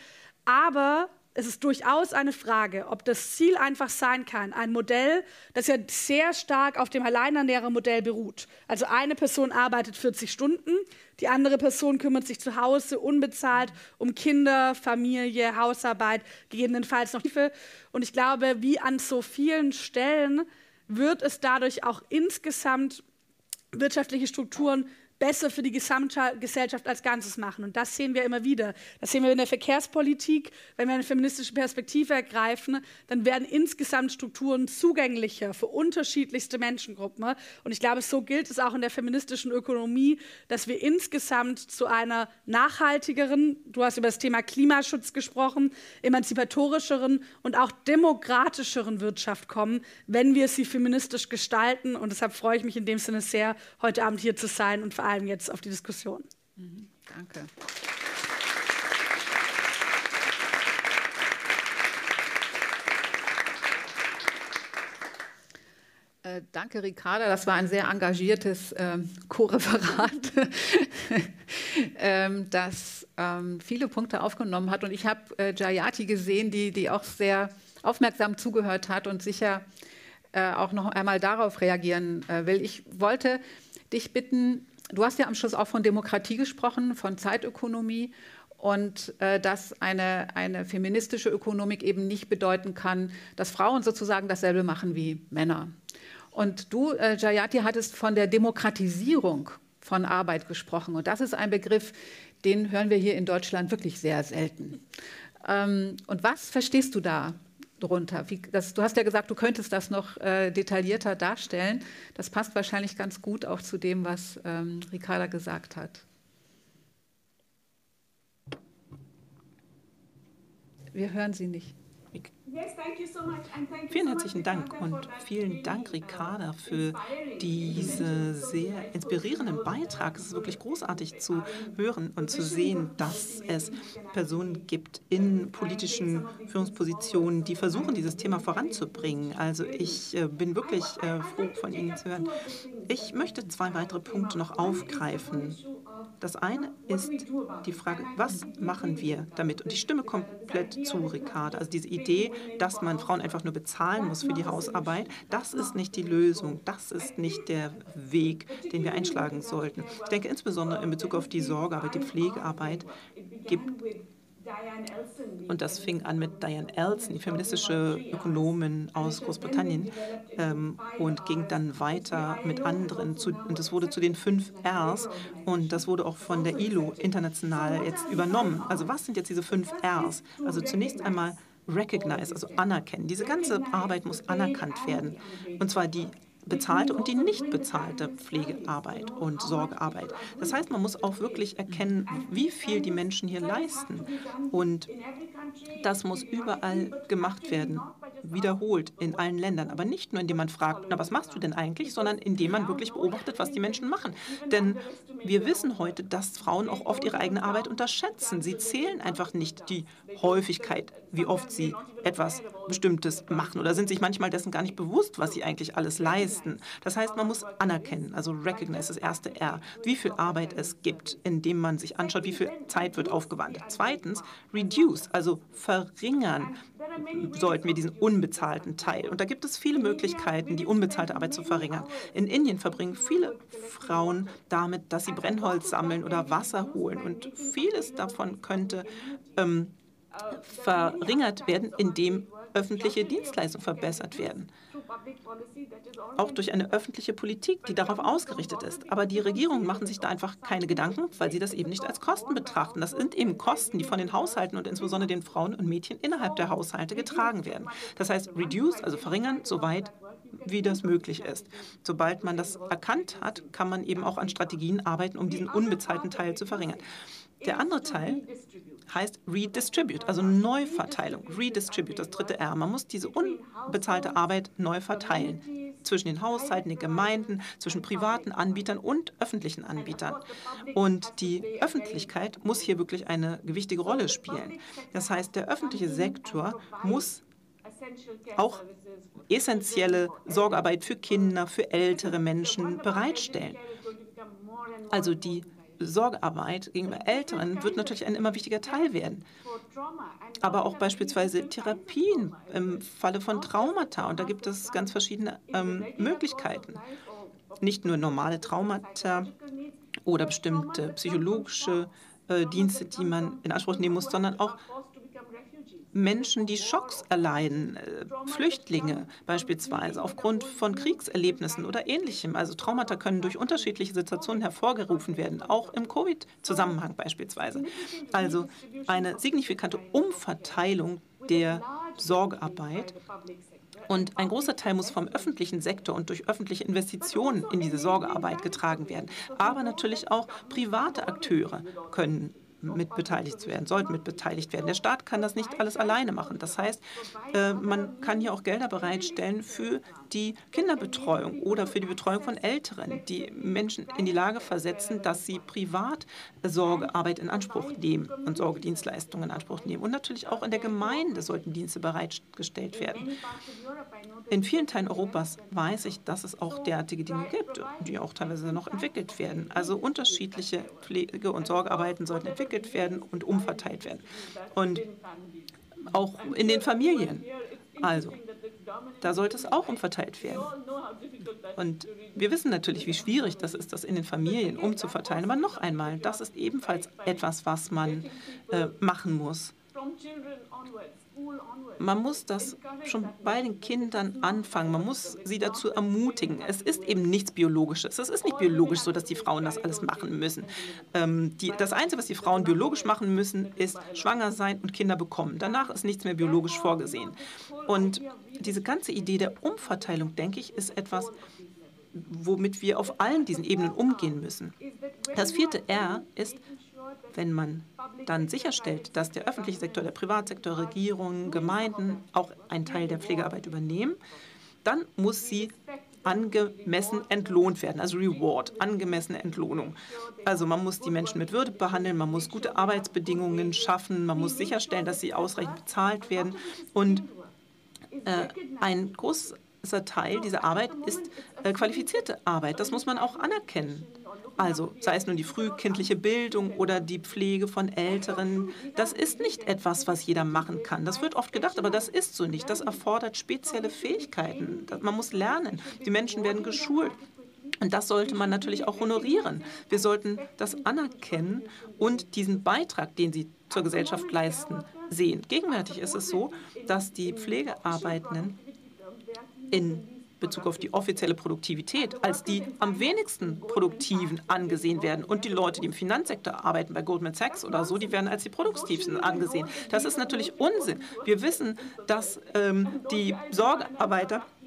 Aber es ist durchaus eine Frage, ob das Ziel einfach sein kann, ein Modell, das ja sehr stark auf dem Alleinernährermodell beruht. Also eine Person arbeitet vierzig Stunden, die andere Person kümmert sich zu Hause unbezahlt um Kinder, Familie, Hausarbeit, gegebenenfalls noch Hilfe. Und ich glaube, wie an so vielen Stellen wird es dadurch auch insgesamt wirtschaftliche Strukturen besser für die Gesamtgesellschaft als Ganzes machen. Und das sehen wir immer wieder. Das sehen wir in der Verkehrspolitik. Wenn wir eine feministische Perspektive ergreifen, dann werden insgesamt Strukturen zugänglicher für unterschiedlichste Menschengruppen. Und ich glaube, so gilt es auch in der feministischen Ökonomie, dass wir insgesamt zu einer nachhaltigeren, du hast über das Thema Klimaschutz gesprochen, emanzipatorischeren und auch demokratischeren Wirtschaft kommen, wenn wir sie feministisch gestalten. Und deshalb freue ich mich in dem Sinne sehr, heute Abend hier zu sein und vor allem jetzt auf die Diskussion. Mhm, danke. Äh, danke, Ricarda. Das war ein sehr engagiertes ähm, Co-Referat, ähm, das ähm, viele Punkte aufgenommen hat. Und ich habe äh, Jayati gesehen, die, die auch sehr aufmerksam zugehört hat und sicher äh, auch noch einmal darauf reagieren äh, will. Ich wollte dich bitten, du hast ja am Schluss auch von Demokratie gesprochen, von Zeitökonomie und äh, dass eine, eine feministische Ökonomik eben nicht bedeuten kann, dass Frauen sozusagen dasselbe machen wie Männer. Und du, äh, Jayati, hattest von der Demokratisierung von Arbeit gesprochen. Und das ist ein Begriff, den hören wir hier in Deutschland wirklich sehr selten. Ähm, und was verstehst du da drunter? Wie, das, du hast ja gesagt, du könntest das noch äh, detaillierter darstellen. Das passt wahrscheinlich ganz gut auch zu dem, was ähm, Ricarda gesagt hat. Wir hören sie nicht. Vielen herzlichen Dank und vielen Dank, Ricarda, für diesen sehr inspirierenden Beitrag. Es ist wirklich großartig zu hören und zu sehen, dass es Personen gibt in politischen Führungspositionen, die versuchen, dieses Thema voranzubringen. Also ich äh, bin wirklich äh, froh, von Ihnen zu hören. Ich möchte zwei weitere Punkte noch aufgreifen. Das eine ist die Frage, was machen wir damit? Und ich stimme komplett zu, Ricarda. Also diese Idee, dass man Frauen einfach nur bezahlen muss für die Hausarbeit, das ist nicht die Lösung. Das ist nicht der Weg, den wir einschlagen sollten. Ich denke insbesondere in Bezug auf die Sorgearbeit, die Pflegearbeit gibt. Und das fing an mit Diane Elson, die feministische Ökonomin aus Großbritannien, ähm, und ging dann weiter mit anderen. Zu, und das wurde zu den fünf Rs. Und das wurde auch von der I L O international jetzt übernommen. Also was sind jetzt diese fünf Rs? Also zunächst einmal recognize, also anerkennen. Diese ganze Arbeit muss anerkannt werden. Und zwar die bezahlte und die nicht bezahlte Pflegearbeit und Sorgearbeit. Das heißt, man muss auch wirklich erkennen, wie viel die Menschen hier leisten. Und das muss überall gemacht werden, wiederholt in allen Ländern. Aber nicht nur, indem man fragt, na, was machst du denn eigentlich, sondern indem man wirklich beobachtet, was die Menschen machen. Denn wir wissen heute, dass Frauen auch oft ihre eigene Arbeit unterschätzen. Sie zählen einfach nicht die Häufigkeit, wie oft sie etwas Bestimmtes machen oder sind sich manchmal dessen gar nicht bewusst, was sie eigentlich alles leisten. Das heißt, man muss anerkennen, also recognize, das erste R, wie viel Arbeit es gibt, indem man sich anschaut, wie viel Zeit wird aufgewandt. Zweitens, reduce, also verringern sollten wir diesen unbezahlten Teil. Und da gibt es viele Möglichkeiten, die unbezahlte Arbeit zu verringern. In Indien verbringen viele Frauen damit, dass sie Brennholz sammeln oder Wasser holen. Und vieles davon könnte ähm, verringert werden, indem öffentliche Dienstleistungen verbessert werden. Auch durch eine öffentliche Politik, die darauf ausgerichtet ist. Aber die Regierungen machen sich da einfach keine Gedanken, weil sie das eben nicht als Kosten betrachten. Das sind eben Kosten, die von den Haushalten und insbesondere den Frauen und Mädchen innerhalb der Haushalte getragen werden. Das heißt, reduce, also verringern, soweit wie das möglich ist. Sobald man das erkannt hat, kann man eben auch an Strategien arbeiten, um diesen unbezahlten Teil zu verringern. Der andere Teil heißt Redistribute, also Neuverteilung. Redistribute, das dritte R. Man muss diese unbezahlte Arbeit neu verteilen. Zwischen den Haushalten, den Gemeinden, zwischen privaten Anbietern und öffentlichen Anbietern. Und die Öffentlichkeit muss hier wirklich eine gewichtige Rolle spielen. Das heißt, der öffentliche Sektor muss auch essentielle Sorgearbeit für Kinder, für ältere Menschen bereitstellen. Also die Sorgearbeit gegenüber Älteren wird natürlich ein immer wichtiger Teil werden. Aber auch beispielsweise Therapien im Falle von Traumata. Und da gibt es ganz verschiedene ähm, Möglichkeiten. Nicht nur normale Traumata oder bestimmte psychologische äh, Dienste, die man in Anspruch nehmen muss, sondern auch Menschen, die Schocks erleiden, äh, Flüchtlinge beispielsweise aufgrund von Kriegserlebnissen oder Ähnlichem. Also Traumata können durch unterschiedliche Situationen hervorgerufen werden, auch im Covid-Zusammenhang beispielsweise. Also eine signifikante Umverteilung der Sorgearbeit. Und ein großer Teil muss vom öffentlichen Sektor und durch öffentliche Investitionen in diese Sorgearbeit getragen werden. Aber natürlich auch private Akteure können mit beteiligt werden, sollten mit beteiligt werden. Der Staat kann das nicht alles alleine machen. Das heißt, äh, man kann hier auch Gelder bereitstellen für die Kinderbetreuung oder für die Betreuung von Älteren, die Menschen in die Lage versetzen, dass sie privat Sorgearbeit in Anspruch nehmen und Sorgedienstleistungen in Anspruch nehmen. Und natürlich auch in der Gemeinde sollten Dienste bereitgestellt werden. In vielen Teilen Europas weiß ich, dass es auch derartige Dinge gibt, die auch teilweise noch entwickelt werden. Also unterschiedliche Pflege- und Sorgearbeiten sollten entwickelt werden und umverteilt werden. Und auch in den Familien. Also, da sollte es auch umverteilt werden. Und wir wissen natürlich, wie schwierig das ist, das in den Familien umzuverteilen. Aber noch einmal, das ist ebenfalls etwas, was man äh, machen muss. Man muss das schon bei den Kindern anfangen. Man muss sie dazu ermutigen. Es ist eben nichts Biologisches. Es ist nicht biologisch so, dass die Frauen das alles machen müssen. Ähm, die, das Einzige, was die Frauen biologisch machen müssen, ist schwanger sein und Kinder bekommen. Danach ist nichts mehr biologisch vorgesehen. Und diese ganze Idee der Umverteilung, denke ich, ist etwas, womit wir auf allen diesen Ebenen umgehen müssen. Das vierte R ist, wenn man dann sicherstellt, dass der öffentliche Sektor, der Privatsektor, Regierungen, Gemeinden auch einen Teil der Pflegearbeit übernehmen, dann muss sie angemessen entlohnt werden, also Reward, angemessene Entlohnung. Also man muss die Menschen mit Würde behandeln, man muss gute Arbeitsbedingungen schaffen, man muss sicherstellen, dass sie ausreichend bezahlt werden. Und äh, ein großer Teil dieser Arbeit ist äh, qualifizierte Arbeit. Das muss man auch anerkennen. Also sei es nun die frühkindliche Bildung oder die Pflege von Älteren, das ist nicht etwas, was jeder machen kann. Das wird oft gedacht, aber das ist so nicht. Das erfordert spezielle Fähigkeiten. Man muss lernen. Die Menschen werden geschult. Und das sollte man natürlich auch honorieren. Wir sollten das anerkennen und diesen Beitrag, den sie zur Gesellschaft leisten, sehen. Gegenwärtig ist es so, dass die Pflegearbeitenden in Bezug auf die offizielle Produktivität als die am wenigsten produktiven angesehen werden. Und die Leute, die im Finanzsektor arbeiten, bei Goldman Sachs oder so, die werden als die produktivsten angesehen. Das ist natürlich Unsinn. Wir wissen, dass ähm, die Sorgearbeiter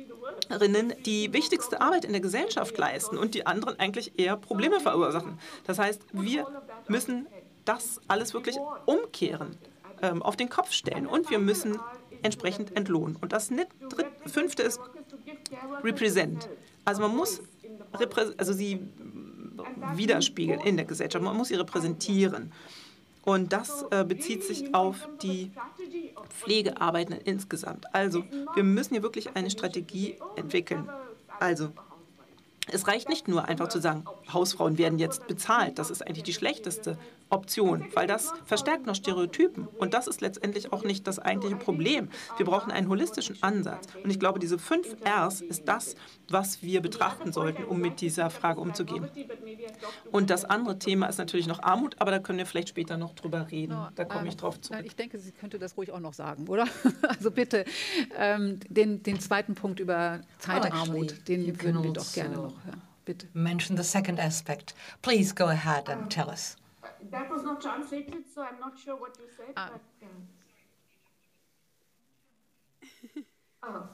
die wichtigste Arbeit in der Gesellschaft leisten und die anderen eigentlich eher Probleme verursachen. Das heißt, wir müssen das alles wirklich umkehren, ähm, auf den Kopf stellen und wir müssen entsprechend entlohnen. Und das dritte, fünfte ist Represent. Also man muss also sie widerspiegeln in der Gesellschaft, man muss sie repräsentieren. Und das äh, bezieht sich auf die Pflegearbeitenden insgesamt. Also wir müssen hier wirklich eine Strategie entwickeln. Also es reicht nicht nur einfach zu sagen, Hausfrauen werden jetzt bezahlt. Das ist eigentlich die schlechteste Option, weil das verstärkt noch Stereotypen. Und das ist letztendlich auch nicht das eigentliche Problem. Wir brauchen einen holistischen Ansatz. Und ich glaube, diese fünf Rs ist das, was wir betrachten sollten, um mit dieser Frage umzugehen. Und das andere Thema ist natürlich noch Armut, aber da können wir vielleicht später noch drüber reden. Da komme ich drauf zurück. Ich denke, Sie könnte das ruhig auch noch sagen, oder? Also bitte, ähm, den, den zweiten Punkt über Zeitarmut, den würden wir doch gerne noch hören. Bitte. Mention the second aspect. Please go ahead and tell us. That was not translated, so I'm not sure what you said. Ah. But, um,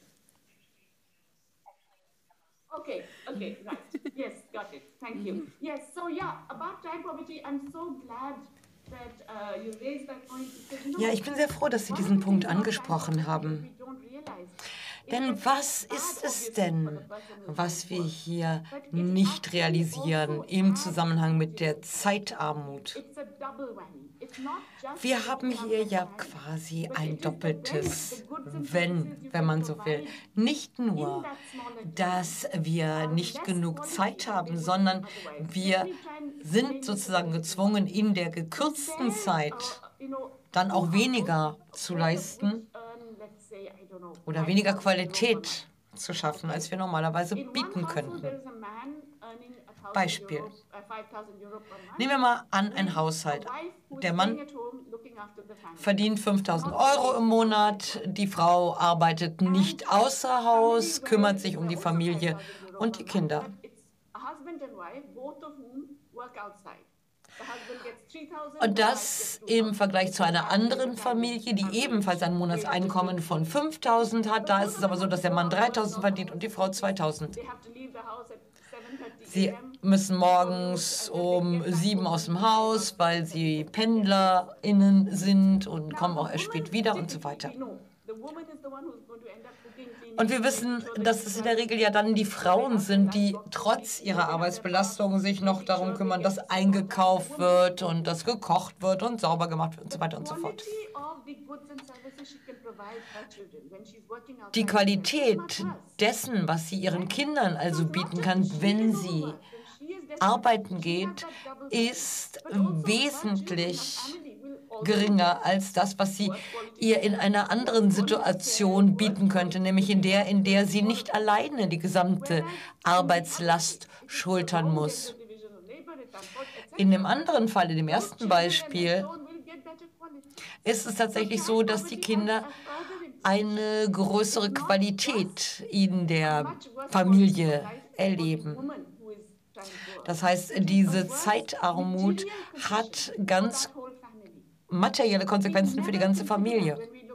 oh. Okay, okay, right. Yes, got it. Thank you. Yes, so yeah, about child poverty, I'm so glad that uh, you raised that point. Because, you know, Ja, ich bin sehr froh, dass Sie diesen Punkt angesprochen haben. we don't realize. Denn was ist es denn, was wir hier nicht realisieren im Zusammenhang mit der Zeitarmut? It's a double whammy. It's not just Wir haben hier ja quasi ein doppeltes Wenn, wenn man so will. Nicht nur, dass wir nicht genug Zeit haben, sondern wir sind sozusagen gezwungen, in der gekürzten Zeit dann auch weniger zu leisten oder weniger Qualität zu schaffen, als wir normalerweise bieten könnten. Beispiel. Nehmen wir mal an, ein Haushalt. Der Mann verdient fünftausend Euro im Monat, die Frau arbeitet nicht außer Haus, kümmert sich um die Familie und die Kinder. Und das im Vergleich zu einer anderen Familie, die ebenfalls ein Monatseinkommen von fünftausend hat. Da ist es aber so, dass der Mann dreitausend verdient und die Frau zweitausend. Sie müssen morgens um sieben aus dem Haus, weil sie PendlerInnen sind und kommen auch erst spät wieder und so weiter. Und wir wissen, dass es in der Regel ja dann die Frauen sind, die trotz ihrer Arbeitsbelastung sich noch darum kümmern, dass eingekauft wird und dass gekocht wird und sauber gemacht wird und so weiter und so fort. Die Qualität dessen, was sie ihren Kindern also bieten kann, wenn sie arbeiten geht, ist wesentlich geringer als das, was sie ihr in einer anderen Situation bieten könnte, nämlich in der, in der sie nicht alleine die gesamte Arbeitslast schultern muss. In dem anderen Fall, in dem ersten Beispiel, ist es tatsächlich so, dass die Kinder eine größere Qualität in der Familie erleben. Das heißt, diese Zeitarmut hat ganz materielle Konsequenzen für die ganze Familie.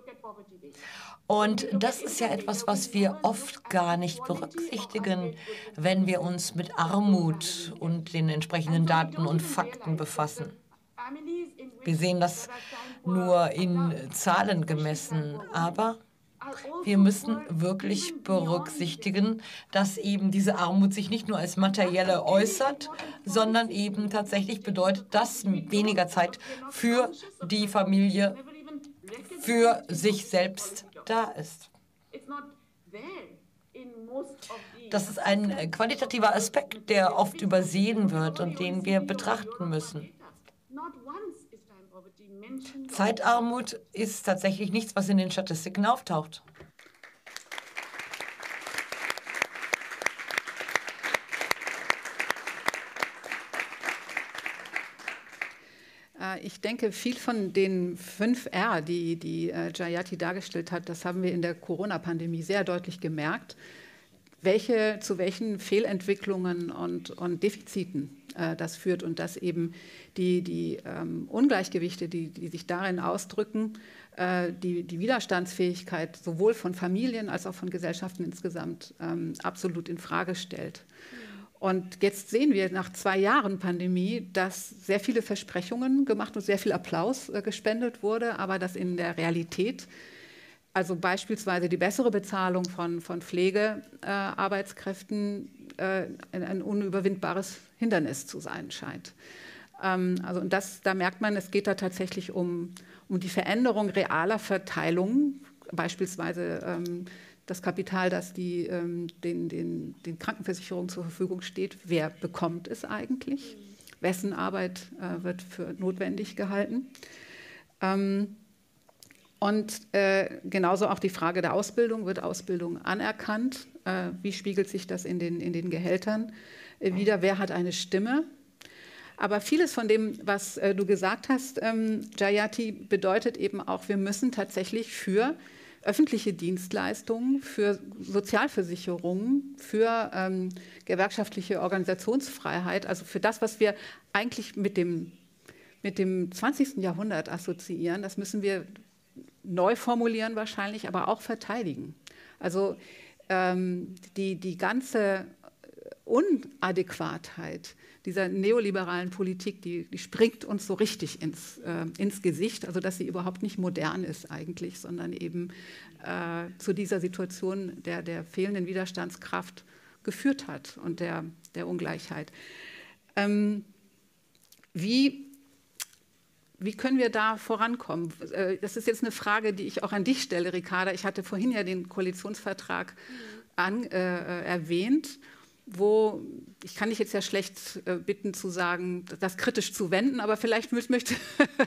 Und das ist ja etwas, was wir oft gar nicht berücksichtigen, wenn wir uns mit Armut und den entsprechenden Daten und Fakten befassen. Wir sehen das nur in Zahlen gemessen, aber wir müssen wirklich berücksichtigen, dass eben diese Armut sich nicht nur als materielle äußert, sondern eben tatsächlich bedeutet, dass weniger Zeit für die Familie, für sich selbst da ist. Das ist ein qualitativer Aspekt, der oft übersehen wird und den wir betrachten müssen. Zeitarmut ist tatsächlich nichts, was in den Statistiken auftaucht. Ich denke, viel von den fünf R, die, die äh, Jayati dargestellt hat, das haben wir in der Corona-Pandemie sehr deutlich gemerkt. welche, zu welchen Fehlentwicklungen und, und Defiziten äh, das führt und dass eben die, die ähm, Ungleichgewichte, die, die sich darin ausdrücken, äh, die, die Widerstandsfähigkeit sowohl von Familien als auch von Gesellschaften insgesamt ähm, absolut in Frage stellt. Und jetzt sehen wir nach zwei Jahren Pandemie, dass sehr viele Versprechungen gemacht und sehr viel Applaus äh, gespendet wurde, aber dass in der Realität, also beispielsweise die bessere Bezahlung von, von Pflegearbeitskräften, äh, äh, ein, ein unüberwindbares Hindernis zu sein scheint. Ähm, also und das, da merkt man, es geht da tatsächlich um, um die Veränderung realer Verteilung, beispielsweise ähm, das Kapital, das die, ähm, den, den, den Krankenversicherungen zur Verfügung steht. Wer bekommt es eigentlich? Wessen Arbeit äh, wird für notwendig gehalten? Ähm, und äh, genauso auch die Frage der Ausbildung. Wird Ausbildung anerkannt? Äh, wie spiegelt sich das in den, in den Gehältern äh, wieder? Wer hat eine Stimme? Aber vieles von dem, was äh, du gesagt hast, ähm, Jayati, bedeutet eben auch, wir müssen tatsächlich für öffentliche Dienstleistungen, für Sozialversicherungen, für ähm, gewerkschaftliche Organisationsfreiheit, also für das, was wir eigentlich mit dem, mit dem zwanzigsten Jahrhundert assoziieren, das müssen wir neu formulieren wahrscheinlich, aber auch verteidigen. Also ähm, die, die ganze Unadäquatheit dieser neoliberalen Politik, die, die springt uns so richtig ins, äh, ins Gesicht, also dass sie überhaupt nicht modern ist eigentlich, sondern eben äh, zu dieser Situation der, der fehlenden Widerstandskraft geführt hat und der, der Ungleichheit. Ähm, wie, wie können wir da vorankommen? Äh, das ist jetzt eine Frage, die ich auch an dich stelle, Ricarda. Ich hatte vorhin ja den Koalitionsvertrag an, äh, erwähnt, wo, ich kann dich jetzt ja schlecht äh, bitten zu sagen, das kritisch zu wenden, aber vielleicht, möchte,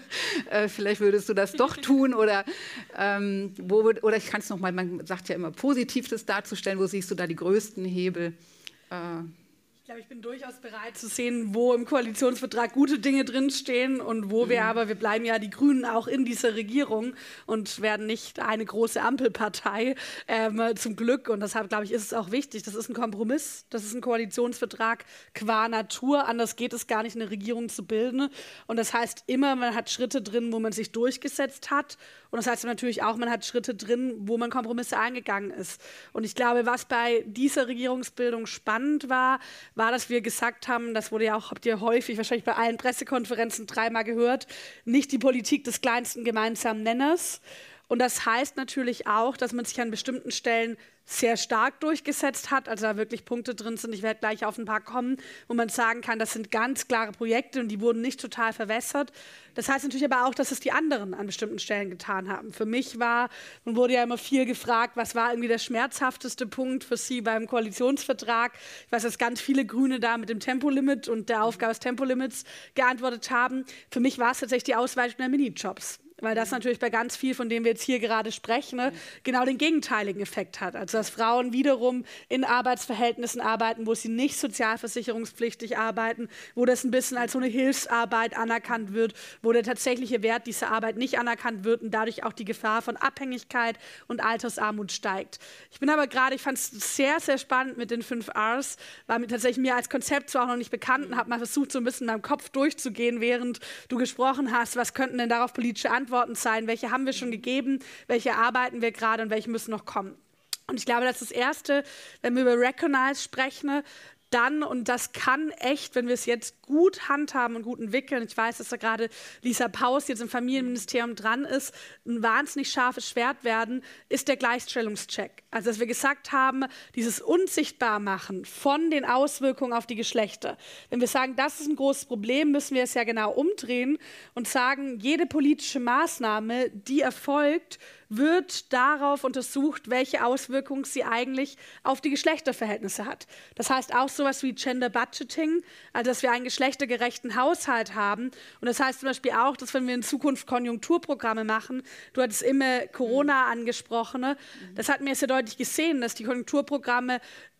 äh, vielleicht würdest du das doch tun oder, ähm, wo, oder ich kann es nochmal, man sagt ja immer positiv das darzustellen, wo siehst du da die größten Hebel? Äh, Ich glaube, ich bin durchaus bereit zu sehen, wo im Koalitionsvertrag gute Dinge drinstehen und wo wir aber, wir bleiben ja die Grünen auch in dieser Regierung und werden nicht eine große Ampelpartei, ähm, zum Glück. Und deshalb, glaube ich, ist es auch wichtig. Das ist ein Kompromiss, das ist ein Koalitionsvertrag qua Natur. Anders geht es gar nicht, eine Regierung zu bilden. Und das heißt immer, man hat Schritte drin, wo man sich durchgesetzt hat. Und das heißt natürlich auch, man hat Schritte drin, wo man Kompromisse eingegangen ist. Und ich glaube, was bei dieser Regierungsbildung spannend war, war, dass wir gesagt haben, das wurde ja auch, habt ihr häufig, wahrscheinlich bei allen Pressekonferenzen dreimal gehört, nicht die Politik des kleinsten gemeinsamen Nenners. Und das heißt natürlich auch, dass man sich an bestimmten Stellen sehr stark durchgesetzt hat, also da wirklich Punkte drin sind, ich werde gleich auf ein paar kommen, wo man sagen kann, das sind ganz klare Projekte und die wurden nicht total verwässert. Das heißt natürlich aber auch, dass es die anderen an bestimmten Stellen getan haben. Für mich war, man wurde ja immer viel gefragt, was war irgendwie der schmerzhafteste Punkt für Sie beim Koalitionsvertrag? Ich weiß, dass ganz viele Grüne da mit dem Tempolimit und der Aufgabe des Tempolimits geantwortet haben. Für mich war es tatsächlich die Ausweitung der Minijobs. Weil das natürlich bei ganz viel, von dem wir jetzt hier gerade sprechen, ne, genau den gegenteiligen Effekt hat. Also dass Frauen wiederum in Arbeitsverhältnissen arbeiten, wo sie nicht sozialversicherungspflichtig arbeiten, wo das ein bisschen als so eine Hilfsarbeit anerkannt wird, wo der tatsächliche Wert dieser Arbeit nicht anerkannt wird und dadurch auch die Gefahr von Abhängigkeit und Altersarmut steigt. Ich bin aber gerade, ich fand es sehr, sehr spannend mit den fünf Rs, war mir tatsächlich mir als Konzept zwar auch noch nicht bekannt und habe mal versucht, so ein bisschen in meinem Kopf durchzugehen, während du gesprochen hast, was könnten denn darauf politische Antworten sein, welche haben wir schon gegeben, welche arbeiten wir gerade und welche müssen noch kommen. Und ich glaube, das ist das Erste, wenn wir über Recognize sprechen, dann, und das kann echt, wenn wir es jetzt gut handhaben und gut entwickeln, ich weiß, dass da gerade Lisa Paus jetzt im Familienministerium dran ist, ein wahnsinnig scharfes Schwert werden, ist der Gleichstellungscheck. Also, dass wir gesagt haben, dieses Unsichtbarmachen von den Auswirkungen auf die Geschlechter. Wenn wir sagen, das ist ein großes Problem, müssen wir es ja genau umdrehen und sagen, jede politische Maßnahme, die erfolgt, wird darauf untersucht, welche Auswirkungen sie eigentlich auf die Geschlechterverhältnisse hat. Das heißt auch sowas wie Gender Budgeting, also dass wir einen geschlechtergerechten Haushalt haben. Und das heißt zum Beispiel auch, dass wenn wir in Zukunft Konjunkturprogramme machen, du hattest immer Corona angesprochen, das hat mir sehr deutlich gesehen, dass die Konjunkturprogramme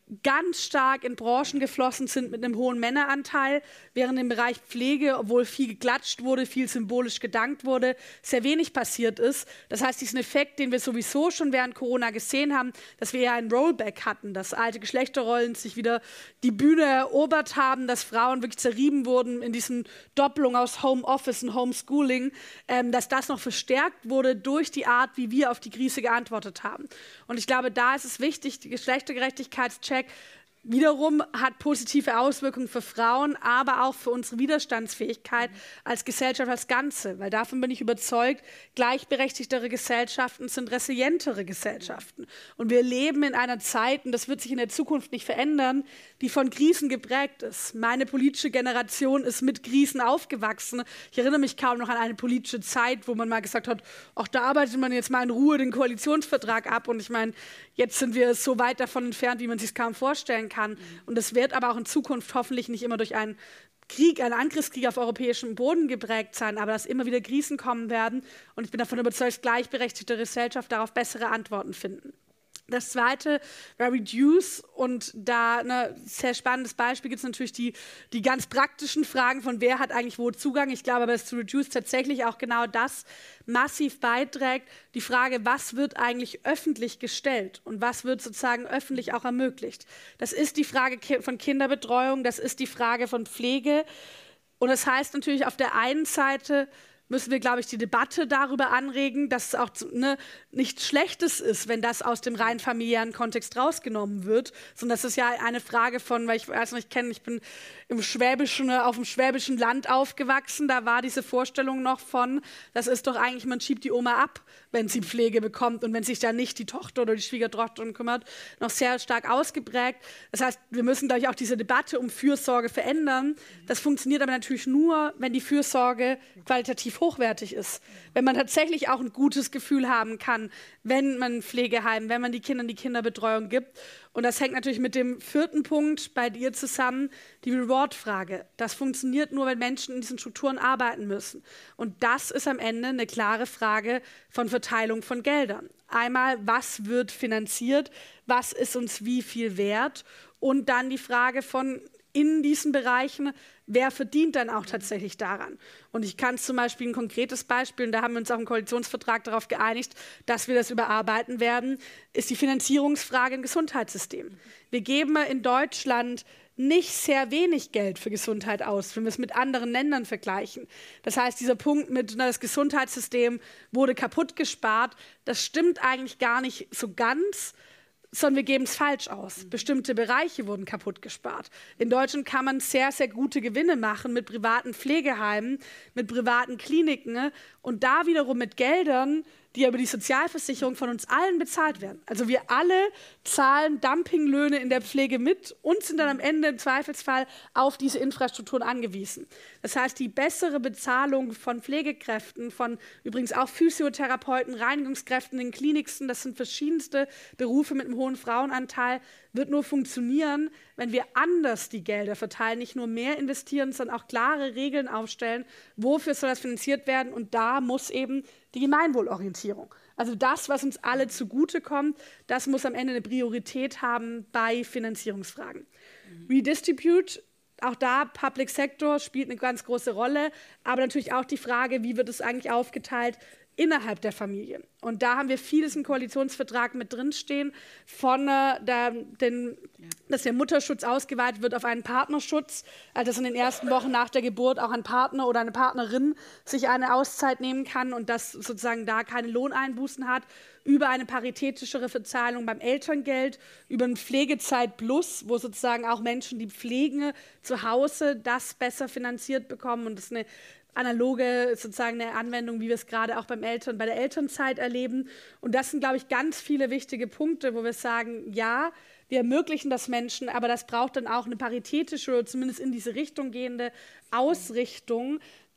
ganz stark in Branchen geflossen sind mit einem hohen Männeranteil, während im Bereich Pflege, obwohl viel geklatscht wurde, viel symbolisch gedankt wurde, sehr wenig passiert ist. Das heißt, diesen Effekt, den wir sowieso schon während Corona gesehen haben, dass wir ja ein Rollback hatten, dass alte Geschlechterrollen sich wieder die Bühne erobert haben, dass Frauen wirklich zerrieben wurden in diesen Doppelung aus Homeoffice und Homeschooling, ähm, dass das noch verstärkt wurde durch die Art, wie wir auf die Krise geantwortet haben. Und ich glaube, da ist es wichtig, die Geschlechtergerechtigkeitscheck wiederum hat positive Auswirkungen für Frauen, aber auch für unsere Widerstandsfähigkeit als Gesellschaft als Ganze. Weil davon bin ich überzeugt, gleichberechtigtere Gesellschaften sind resilientere Gesellschaften. Und wir leben in einer Zeit, und das wird sich in der Zukunft nicht verändern, die von Krisen geprägt ist. Meine politische Generation ist mit Krisen aufgewachsen. Ich erinnere mich kaum noch an eine politische Zeit, wo man mal gesagt hat, ach, da arbeitet man jetzt mal in Ruhe den Koalitionsvertrag ab. Und ich meine, jetzt sind wir so weit davon entfernt, wie man sich es kaum vorstellen kann. Und das wird aber auch in Zukunft hoffentlich nicht immer durch einen Krieg, einen Angriffskrieg auf europäischem Boden geprägt sein, aber dass immer wieder Krisen kommen werden. Und ich bin davon überzeugt, dass gleichberechtigte Gesellschaft darauf bessere Antworten finden. Das zweite war Reduce, und da ein ne, sehr spannendes Beispiel gibt es natürlich die, die ganz praktischen Fragen von wer hat eigentlich wo Zugang. Ich glaube aber, dass zu Reduce tatsächlich auch genau das massiv beiträgt, die Frage, was wird eigentlich öffentlich gestellt und was wird sozusagen öffentlich auch ermöglicht. Das ist die Frage von Kinderbetreuung, das ist die Frage von Pflege, und das heißt natürlich auf der einen Seite, müssen wir, glaube ich, die Debatte darüber anregen, dass es auch ne, nichts Schlechtes ist, wenn das aus dem rein familiären Kontext rausgenommen wird, sondern das ist ja eine Frage von, weil ich weiß nicht, ich kenne, ich bin im Schwäbischen, auf dem schwäbischen Land aufgewachsen, da war diese Vorstellung noch von, das ist doch eigentlich, man schiebt die Oma ab, wenn sie Pflege bekommt und wenn sich dann nicht die Tochter oder die Schwiegertochter darum kümmert, noch sehr stark ausgeprägt. Das heißt, wir müssen, glaube ich, auch diese Debatte um Fürsorge verändern. Das funktioniert aber natürlich nur, wenn die Fürsorge qualitativ hochwertig ist. Wenn man tatsächlich auch ein gutes Gefühl haben kann, wenn man ein Pflegeheim, wenn man die Kindern die Kinderbetreuung gibt. Und das hängt natürlich mit dem vierten Punkt bei dir zusammen, die Reward-Frage. Das funktioniert nur, wenn Menschen in diesen Strukturen arbeiten müssen. Und das ist am Ende eine klare Frage von Verteilung von Geldern. Einmal, was wird finanziert, was ist uns wie viel wert? Und dann die Frage von in diesen Bereichen, wer verdient dann auch tatsächlich daran? Und ich kann zum Beispiel ein konkretes Beispiel, und da haben wir uns auch im Koalitionsvertrag darauf geeinigt, dass wir das überarbeiten werden, ist die Finanzierungsfrage im Gesundheitssystem. Wir geben in Deutschland nicht sehr wenig Geld für Gesundheit aus, wenn wir es mit anderen Ländern vergleichen. Das heißt, dieser Punkt mit, na, das Gesundheitssystem wurde kaputt gespart, das stimmt eigentlich gar nicht so ganz, sondern wir geben es falsch aus. Bestimmte Bereiche wurden kaputt gespart. In Deutschland kann man sehr, sehr gute Gewinne machen mit privaten Pflegeheimen, mit privaten Kliniken und da wiederum mit Geldern, die über die Sozialversicherung von uns allen bezahlt werden. Also wir alle zahlen Dumpinglöhne in der Pflege mit und sind dann am Ende im Zweifelsfall auf diese Infrastrukturen angewiesen. Das heißt, die bessere Bezahlung von Pflegekräften, von übrigens auch Physiotherapeuten, Reinigungskräften in den Kliniksten, das sind verschiedenste Berufe mit einem hohen Frauenanteil, wird nur funktionieren, wenn wir anders die Gelder verteilen, nicht nur mehr investieren, sondern auch klare Regeln aufstellen, wofür soll das finanziert werden, und da muss eben die Gemeinwohlorientierung, also das, was uns alle zugutekommt, das muss am Ende eine Priorität haben bei Finanzierungsfragen. Mhm. Redistribute, auch da Public Sector spielt eine ganz große Rolle, aber natürlich auch die Frage, wie wird es eigentlich aufgeteilt innerhalb der Familie. Und da haben wir vieles im Koalitionsvertrag mit drinstehen, von äh, der, den, dass der Mutterschutz ausgeweitet wird auf einen Partnerschutz, also dass in den ersten Wochen nach der Geburt auch ein Partner oder eine Partnerin sich eine Auszeit nehmen kann und das sozusagen da keine Lohneinbußen hat, über eine paritätischere Verzahlung beim Elterngeld, über ein Pflegezeit Plus, wo sozusagen auch Menschen, die pflegen zu Hause, das besser finanziert bekommen, und das ist eine analoge sozusagen eine Anwendung, wie wir es gerade auch beim Eltern, bei der Elternzeit erleben. Und das sind, glaube ich, ganz viele wichtige Punkte, wo wir sagen, ja, wir ermöglichen das Menschen, aber das braucht dann auch eine paritätische oder zumindest in diese Richtung gehende Ausrichtung,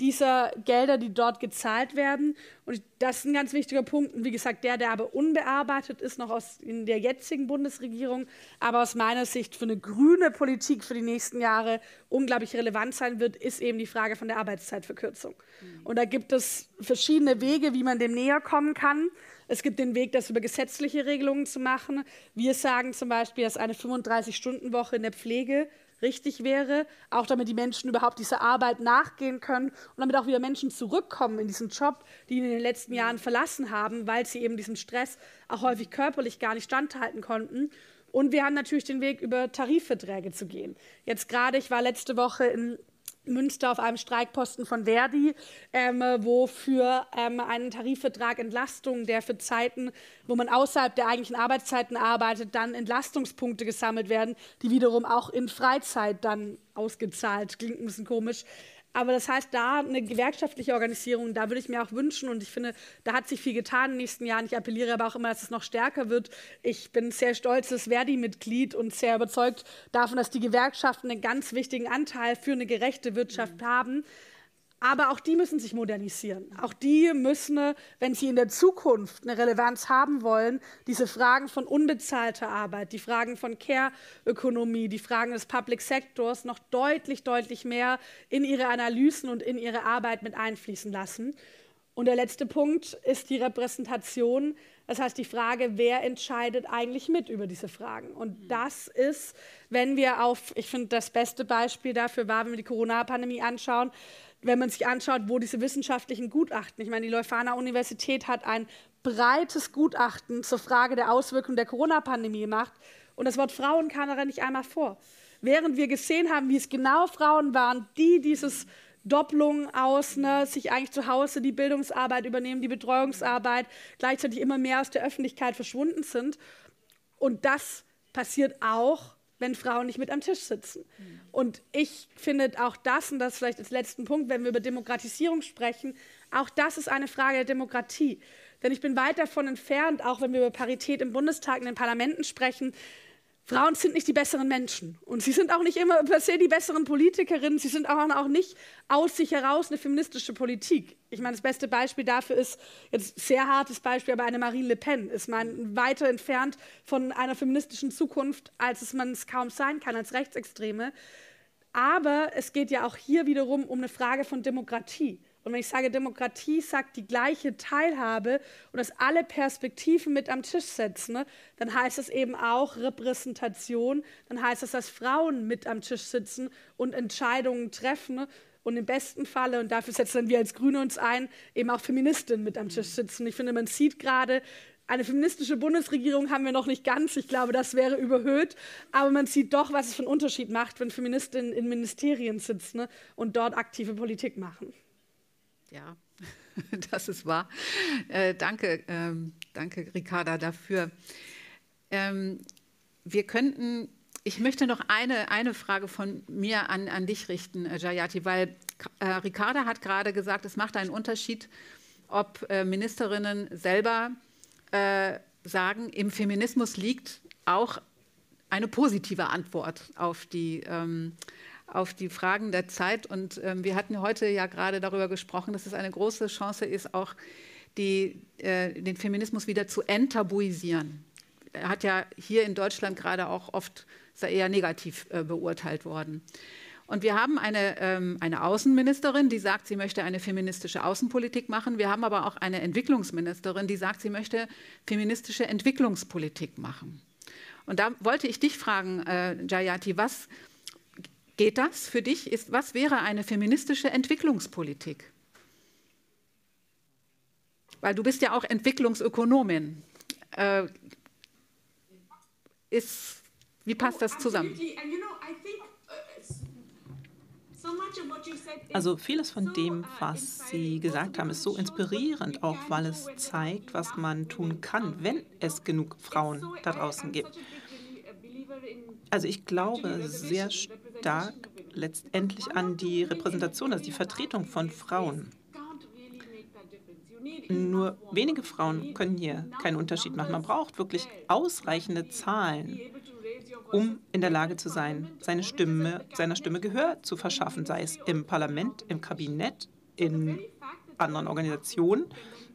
dieser Gelder, die dort gezahlt werden. Und das ist ein ganz wichtiger Punkt. Und wie gesagt, der, der aber unbearbeitet ist, noch aus in der jetzigen Bundesregierung, aber aus meiner Sicht für eine grüne Politik für die nächsten Jahre unglaublich relevant sein wird, ist eben die Frage von der Arbeitszeitverkürzung. Mhm. Und da gibt es verschiedene Wege, wie man dem näher kommen kann. Es gibt den Weg, das über gesetzliche Regelungen zu machen. Wir sagen zum Beispiel, dass eine fünfunddreißig-Stunden-Woche in der Pflege richtig wäre, auch damit die Menschen überhaupt dieser Arbeit nachgehen können und damit auch wieder Menschen zurückkommen in diesen Job, die ihn in den letzten Jahren verlassen haben, weil sie eben diesem Stress auch häufig körperlich gar nicht standhalten konnten. Und wir haben natürlich den Weg, über Tarifverträge zu gehen. Jetzt gerade, ich war letzte Woche in Münster auf einem Streikposten von Verdi, ähm, wo für ähm, einen Tarifvertrag Entlastung, der für Zeiten, wo man außerhalb der eigentlichen Arbeitszeiten arbeitet, dann Entlastungspunkte gesammelt werden, die wiederum auch in Freizeit dann ausgezahlt. Klingt ein bisschen komisch. Aber das heißt, da eine gewerkschaftliche Organisierung, da würde ich mir auch wünschen, und ich finde, da hat sich viel getan in den nächsten Jahren. Ich appelliere aber auch immer, dass es noch stärker wird. Ich bin sehr stolzes Verdi-Mitglied und sehr überzeugt davon, dass die Gewerkschaften einen ganz wichtigen Anteil für eine gerechte Wirtschaft mhm. haben. Aber auch die müssen sich modernisieren. Auch die müssen, wenn sie in der Zukunft eine Relevanz haben wollen, diese Fragen von unbezahlter Arbeit, die Fragen von Care-Ökonomie, die Fragen des Public Sectors noch deutlich, deutlich mehr in ihre Analysen und in ihre Arbeit mit einfließen lassen. Und der letzte Punkt ist die Repräsentation. Das heißt, die Frage, wer entscheidet eigentlich mit über diese Fragen? Und das ist, wenn wir auf, ich finde, das beste Beispiel dafür war, wenn wir die Corona-Pandemie anschauen, wenn man sich anschaut, wo diese wissenschaftlichen Gutachten, ich meine, die Leuphana-Universität hat ein breites Gutachten zur Frage der Auswirkungen der Corona-Pandemie gemacht und das Wort Frauen kam darin nicht einmal vor. Während wir gesehen haben, wie es genau Frauen waren, die dieses Doppelung aus, ne, sich eigentlich zu Hause die Bildungsarbeit übernehmen, die Betreuungsarbeit, gleichzeitig immer mehr aus der Öffentlichkeit verschwunden sind. Und das passiert auch, wenn Frauen nicht mit am Tisch sitzen. Mhm. Und ich finde auch das, und das vielleicht als letzten Punkt, wenn wir über Demokratisierung sprechen, auch das ist eine Frage der Demokratie. Denn ich bin weit davon entfernt, auch wenn wir über Parität im Bundestag, in den Parlamenten sprechen, Frauen sind nicht die besseren Menschen. Und sie sind auch nicht immer per se die besseren Politikerinnen. Sie sind auch, auch nicht aus sich heraus eine feministische Politik. Ich meine, das beste Beispiel dafür ist, jetzt sehr hartes Beispiel, aber eine Marine Le Pen ist man weiter entfernt von einer feministischen Zukunft, als es man es kaum sein kann als Rechtsextreme. Aber es geht ja auch hier wiederum um eine Frage von Demokratie. Und wenn ich sage Demokratie, sagt die gleiche Teilhabe und dass alle Perspektiven mit am Tisch setzen, ne, dann heißt es eben auch Repräsentation, dann heißt es, dass Frauen mit am Tisch sitzen und Entscheidungen treffen, ne, und im besten Falle, und dafür setzen wir als Grüne uns ein, eben auch Feministinnen mit am Tisch sitzen. Ich finde, man sieht gerade, eine feministische Bundesregierung haben wir noch nicht ganz. Ich glaube, das wäre überhöht. Aber man sieht doch, was es für einen Unterschied macht, wenn Feministinnen in Ministerien sitzen, ne, und dort aktive Politik machen. Ja, das ist wahr. Äh, danke, ähm, danke, Ricarda, dafür. Ähm, wir könnten, ich möchte noch eine, eine Frage von mir an, an dich richten, äh, Jayati, weil äh, Ricarda hat gerade gesagt, es macht einen Unterschied, ob äh, Ministerinnen selber äh, sagen, im Feminismus liegt auch eine positive Antwort auf die ähm, auf die Fragen der Zeit. Und ähm, wir hatten heute ja gerade darüber gesprochen, dass es eine große Chance ist, auch die, äh, den Feminismus wieder zu enttabuisieren. Er hat ja hier in Deutschland gerade auch oft, ist er eher negativ äh, beurteilt worden. Und wir haben eine, ähm, eine Außenministerin, die sagt, sie möchte eine feministische Außenpolitik machen. Wir haben aber auch eine Entwicklungsministerin, die sagt, sie möchte feministische Entwicklungspolitik machen. Und da wollte ich dich fragen, äh, Jayati, was geht das für dich? Ist, was wäre eine feministische Entwicklungspolitik? Weil du bist ja auch Entwicklungsökonomin. Äh, ist, wie passt das zusammen? Also vieles von dem, was Sie gesagt haben, ist so inspirierend, auch weil es zeigt, was man tun kann, wenn es genug Frauen da draußen gibt. Also ich glaube sehr stark letztendlich an die Repräsentation, also die Vertretung von Frauen. Nur wenige Frauen können hier keinen Unterschied machen. Man braucht wirklich ausreichende Zahlen, um in der Lage zu sein, seine Stimme, seiner Stimme Gehör zu verschaffen, sei es im Parlament, im Kabinett in anderen Organisationen.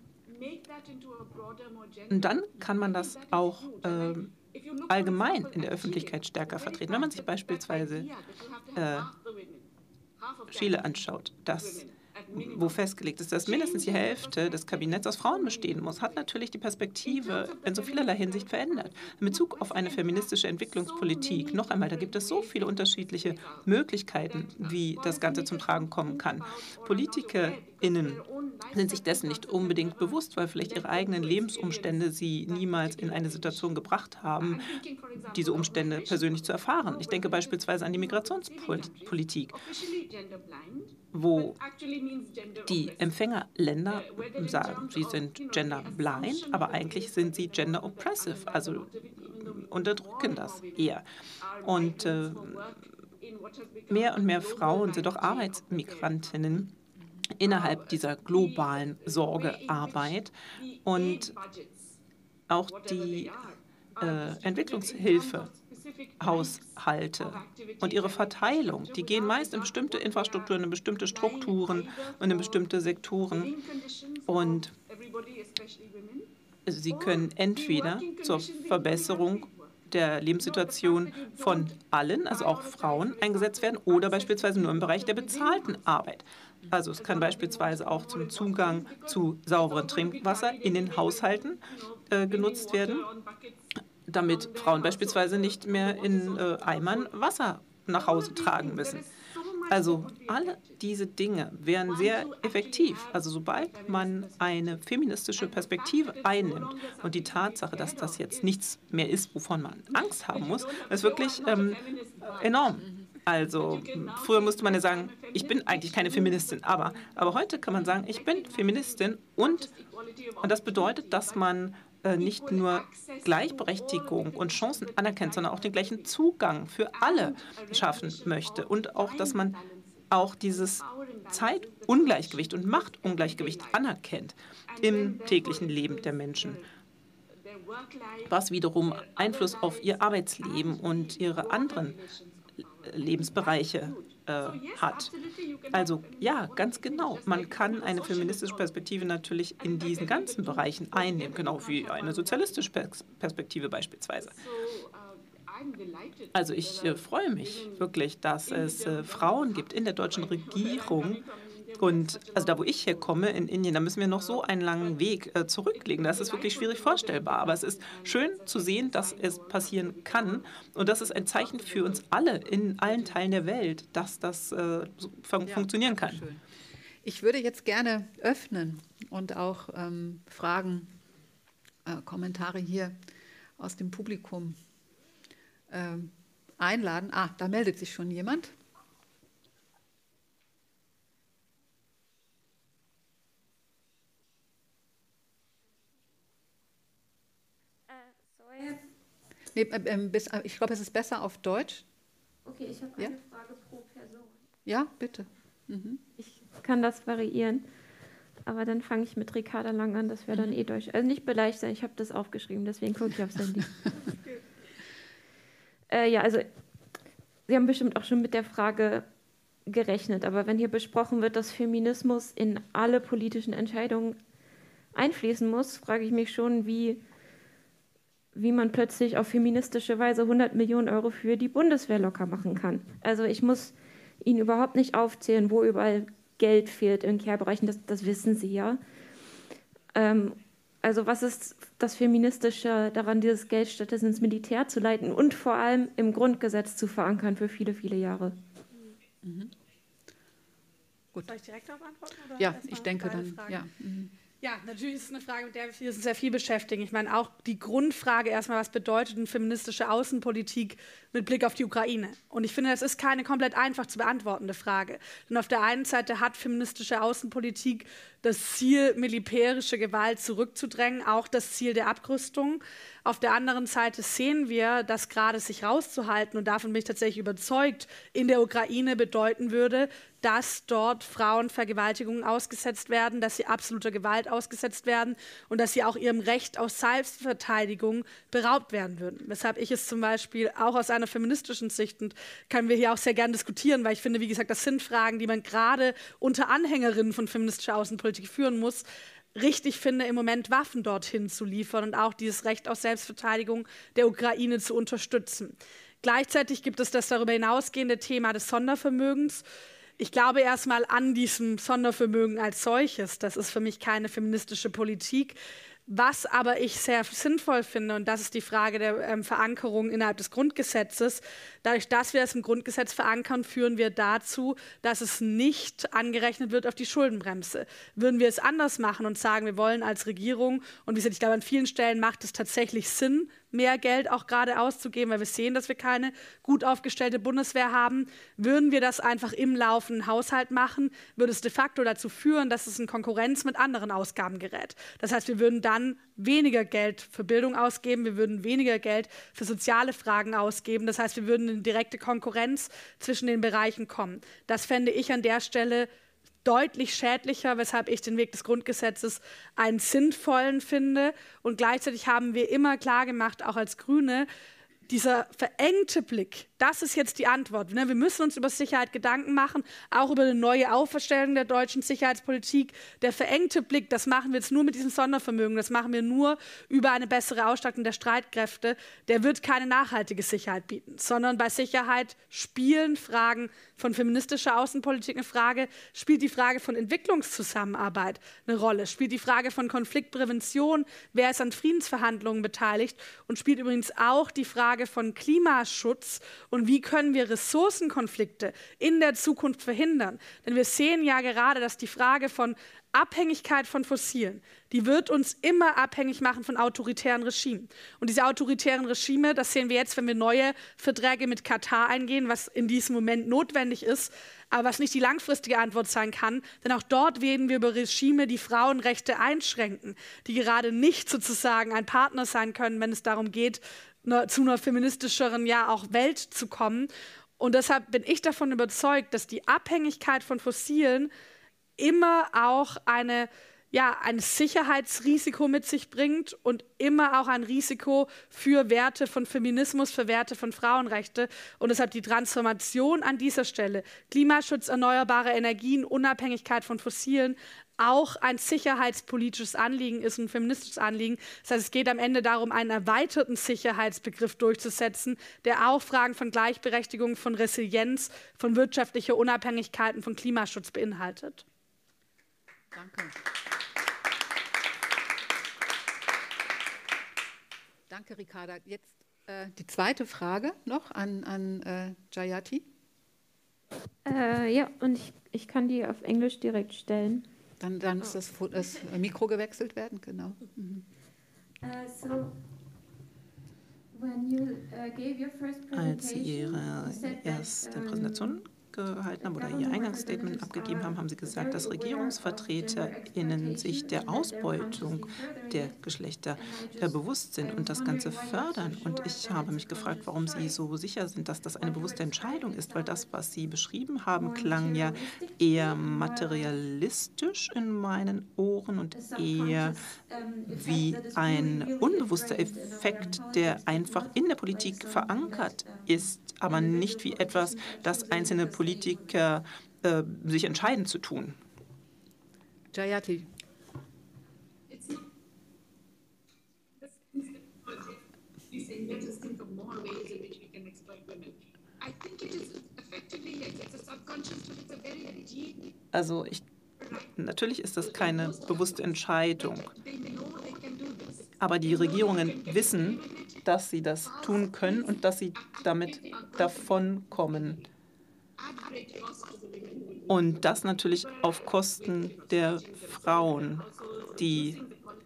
Und dann kann man das auch äh, allgemein in der Öffentlichkeit stärker vertreten. Wenn man sich beispielsweise äh, Chile anschaut, das, wo festgelegt ist, dass mindestens die Hälfte des Kabinetts aus Frauen bestehen muss, hat natürlich die Perspektive in so vielerlei Hinsicht verändert. In Bezug auf eine feministische Entwicklungspolitik, noch einmal, da gibt es so viele unterschiedliche Möglichkeiten, wie das Ganze zum Tragen kommen kann. PolitikerInnen sind sich dessen nicht unbedingt bewusst, weil vielleicht ihre eigenen Lebensumstände sie niemals in eine Situation gebracht haben, diese Umstände persönlich zu erfahren. Ich denke beispielsweise an die Migrationspolitik, wo die Empfängerländer sagen, sie sind genderblind, aber eigentlich sind sie gender oppressive, also unterdrücken das eher. Und äh, mehr und mehr Frauen sind auch Arbeitsmigrantinnen innerhalb dieser globalen Sorgearbeit. Und auch die äh, Entwicklungshilfe Haushalte und ihre Verteilung, die gehen meist in bestimmte Infrastrukturen, in bestimmte Strukturen und in bestimmte Sektoren. Und sie können entweder zur Verbesserung der Lebenssituation von allen, also auch Frauen, eingesetzt werden oder beispielsweise nur im Bereich der bezahlten Arbeit. Also es kann beispielsweise auch zum Zugang zu sauberem Trinkwasser in den Haushalten äh, genutzt werden, damit Frauen beispielsweise nicht mehr in äh, Eimern Wasser nach Hause tragen müssen. Also alle diese Dinge wären sehr effektiv. Also sobald man eine feministische Perspektive einnimmt und die Tatsache, dass das jetzt nichts mehr ist, wovon man Angst haben muss, ist wirklich ähm, enorm. Also früher musste man ja sagen, ich bin eigentlich keine Feministin, aber, aber heute kann man sagen, ich bin Feministin und, und das bedeutet, dass man nicht nur Gleichberechtigung und Chancen anerkennt, sondern auch den gleichen Zugang für alle schaffen möchte und auch, dass man auch dieses Zeitungleichgewicht und Machtungleichgewicht anerkennt im täglichen Leben der Menschen, was wiederum Einfluss auf ihr Arbeitsleben und ihre anderen Lebensbereiche äh, hat. Also ja, ganz genau. Man kann eine feministische Perspektive natürlich in diesen ganzen Bereichen einnehmen, genau wie eine sozialistische Perspektive beispielsweise. Also ich äh, freue mich wirklich, dass es äh, Frauen gibt in der deutschen Regierung. Und also da, wo ich herkomme, in Indien, da müssen wir noch so einen langen Weg äh, zurücklegen. Das ist wirklich schwierig vorstellbar. Aber es ist schön zu sehen, dass es passieren kann. Und das ist ein Zeichen für uns alle in allen Teilen der Welt, dass das äh, so fun- funktionieren kann. Schön. Ich würde jetzt gerne öffnen und auch ähm, Fragen, äh, Kommentare hier aus dem Publikum äh, einladen. Ah, da meldet sich schon jemand. Nee, äh, bis, äh, ich glaube, es ist besser auf Deutsch. Okay, ich habe Ja? eine Frage pro Person. Ja, bitte. Mhm. Ich kann das variieren, aber dann fange ich mit Ricarda Lang an, das wäre dann eh Deutsch. Also nicht beleidigt sein, ich habe das aufgeschrieben, deswegen gucke ich aufs Handy. äh, ja, also Sie haben bestimmt auch schon mit der Frage gerechnet, aber wenn hier besprochen wird, dass Feminismus in alle politischen Entscheidungen einfließen muss, frage ich mich schon, wie wie man plötzlich auf feministische Weise hundert Millionen Euro für die Bundeswehr locker machen kann. Also ich muss Ihnen überhaupt nicht aufzählen, wo überall Geld fehlt in Care-Bereichen, das, das wissen Sie ja. Ähm, also was ist das Feministische daran, dieses Geld stattdessen ins Militär zu leiten und vor allem im Grundgesetz zu verankern für viele, viele Jahre? Mhm. Gut. Soll ich direkt darauf antworten? Oder Ja, ich denke dann, Fragen? ja. Mhm. Ja, natürlich ist es eine Frage, mit der wir uns sehr viel beschäftigen. Ich meine, auch die Grundfrage erstmal, was bedeutet eine feministische Außenpolitik mit Blick auf die Ukraine? Und ich finde, das ist keine komplett einfach zu beantwortende Frage. Denn auf der einen Seite hat feministische Außenpolitik das Ziel, militärische Gewalt zurückzudrängen, auch das Ziel der Abrüstung. Auf der anderen Seite sehen wir, dass gerade sich rauszuhalten, und davon bin ich tatsächlich überzeugt, in der Ukraine bedeuten würde, dass dort Frauen Vergewaltigungen ausgesetzt werden, dass sie absoluter Gewalt ausgesetzt werden und dass sie auch ihrem Recht auf Selbstverteidigung beraubt werden würden. Weshalb ich es zum Beispiel auch aus einer feministischen Sicht, und können wir hier auch sehr gern diskutieren, weil ich finde, wie gesagt, das sind Fragen, die man gerade unter Anhängerinnen von feministischer Außenpolitik führen muss, richtig finde, im Moment Waffen dorthin zu liefern und auch dieses Recht auf Selbstverteidigung der Ukraine zu unterstützen. Gleichzeitig gibt es das darüber hinausgehende Thema des Sondervermögens. Ich glaube erstmal an diesem Sondervermögen als solches. Das ist für mich keine feministische Politik. Was aber ich sehr sinnvoll finde, und das ist die Frage der ähm, Verankerung innerhalb des Grundgesetzes, dadurch, dass wir es im Grundgesetz verankern, führen wir dazu, dass es nicht angerechnet wird auf die Schuldenbremse. Würden wir es anders machen und sagen, wir wollen als Regierung, und wie gesagt, ich glaube, an vielen Stellen macht es tatsächlich Sinn, mehr Geld auch gerade auszugeben, weil wir sehen, dass wir keine gut aufgestellte Bundeswehr haben. Würden wir das einfach im laufenden Haushalt machen, würde es de facto dazu führen, dass es in Konkurrenz mit anderen Ausgaben gerät. Das heißt, wir würden dann weniger Geld für Bildung ausgeben, wir würden weniger Geld für soziale Fragen ausgeben. Das heißt, wir würden in direkte Konkurrenz zwischen den Bereichen kommen. Das fände ich an der Stelle deutlich schädlicher, weshalb ich den Weg des Grundgesetzes einen sinnvollen finde. Und gleichzeitig haben wir immer klar gemacht, auch als Grüne, dieser verengte Blick, das ist jetzt die Antwort. Wir müssen uns über Sicherheit Gedanken machen, auch über eine neue Auferstellung der deutschen Sicherheitspolitik. Der verengte Blick, das machen wir jetzt nur mit diesem Sondervermögen, das machen wir nur über eine bessere Ausstattung der Streitkräfte, der wird keine nachhaltige Sicherheit bieten, sondern bei Sicherheit spielen Fragen von feministischer Außenpolitik eine Frage, spielt die Frage von Entwicklungszusammenarbeit eine Rolle, spielt die Frage von Konfliktprävention, wer ist an Friedensverhandlungen beteiligt, und spielt übrigens auch die Frage von Klimaschutz und wie können wir Ressourcenkonflikte in der Zukunft verhindern. Denn wir sehen ja gerade, dass die Frage von Abhängigkeit von Fossilen, die wird uns immer abhängig machen von autoritären Regimen. Und diese autoritären Regime, das sehen wir jetzt, wenn wir neue Verträge mit Katar eingehen, was in diesem Moment notwendig ist, aber was nicht die langfristige Antwort sein kann. Denn auch dort reden wir über Regime, die Frauenrechte einschränken, die gerade nicht sozusagen ein Partner sein können, wenn es darum geht, zu einer feministischeren, ja auch Welt zu kommen. Und deshalb bin ich davon überzeugt, dass die Abhängigkeit von Fossilen immer auch eine, ja, ein Sicherheitsrisiko mit sich bringt und immer auch ein Risiko für Werte von Feminismus, für Werte von Frauenrechte. Und deshalb die Transformation an dieser Stelle, Klimaschutz, erneuerbare Energien, Unabhängigkeit von Fossilen, auch ein sicherheitspolitisches Anliegen ist, ein feministisches Anliegen. Das heißt, es geht am Ende darum, einen erweiterten Sicherheitsbegriff durchzusetzen, der auch Fragen von Gleichberechtigung, von Resilienz, von wirtschaftlicher Unabhängigkeit und von Klimaschutz beinhaltet. Danke. Danke, Ricarda. Jetzt äh, die zweite Frage noch an, an äh, Jayati. Äh, ja, und ich, ich kann die auf Englisch direkt stellen. Dann, dann muss das, das Mikro gewechselt werden, genau. Mhm. Uh, so, when you, uh, gave your first Als Sie Ihre erste Präsentation gehalten haben oder Ihr Eingangsstatement abgegeben haben, haben Sie gesagt, dass RegierungsvertreterInnen sich der Ausbeutung der Geschlechter bewusst sind und das Ganze fördern. Und ich habe mich gefragt, warum Sie so sicher sind, dass das eine bewusste Entscheidung ist, weil das, was Sie beschrieben haben, klang ja eher materialistisch in meinen Ohren und eher wie ein unbewusster Effekt, der einfach in der Politik verankert ist, aber nicht wie etwas, das einzelne Politiker äh, sich entscheiden zu tun. Jayati. Also ich, natürlich ist das keine bewusste Entscheidung, aber die Regierungen wissen, dass sie das tun können und dass sie damit davonkommen. Und das natürlich auf Kosten der Frauen, die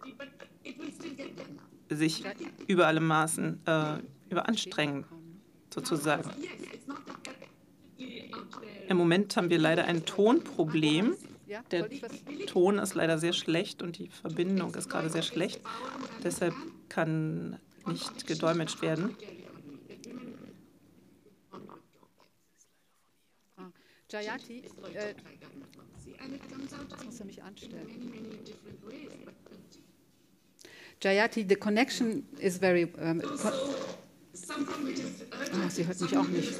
sich über alle Maßen äh, überanstrengen, sozusagen. Im Moment haben wir leider ein Tonproblem. Der Ton ist leider sehr schlecht und die Verbindung ist gerade sehr schlecht. Deshalb kann nicht gedolmetscht werden. Jayati, äh, das muss er mich anstellen. Jayati, the connection is very... Um, oh, sie hört mich auch nicht.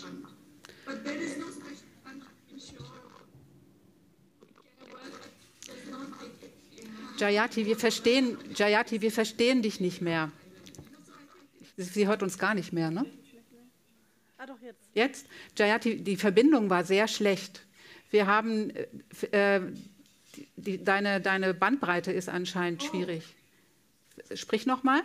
Jayati, wir verstehen, Jayati, wir verstehen dich nicht mehr. Sie hört uns gar nicht mehr, ne? Ah, doch, jetzt. Jetzt? Jayati, die Verbindung war sehr schlecht. Wir haben, äh, die, deine, deine Bandbreite ist anscheinend schwierig. Sprich nochmal.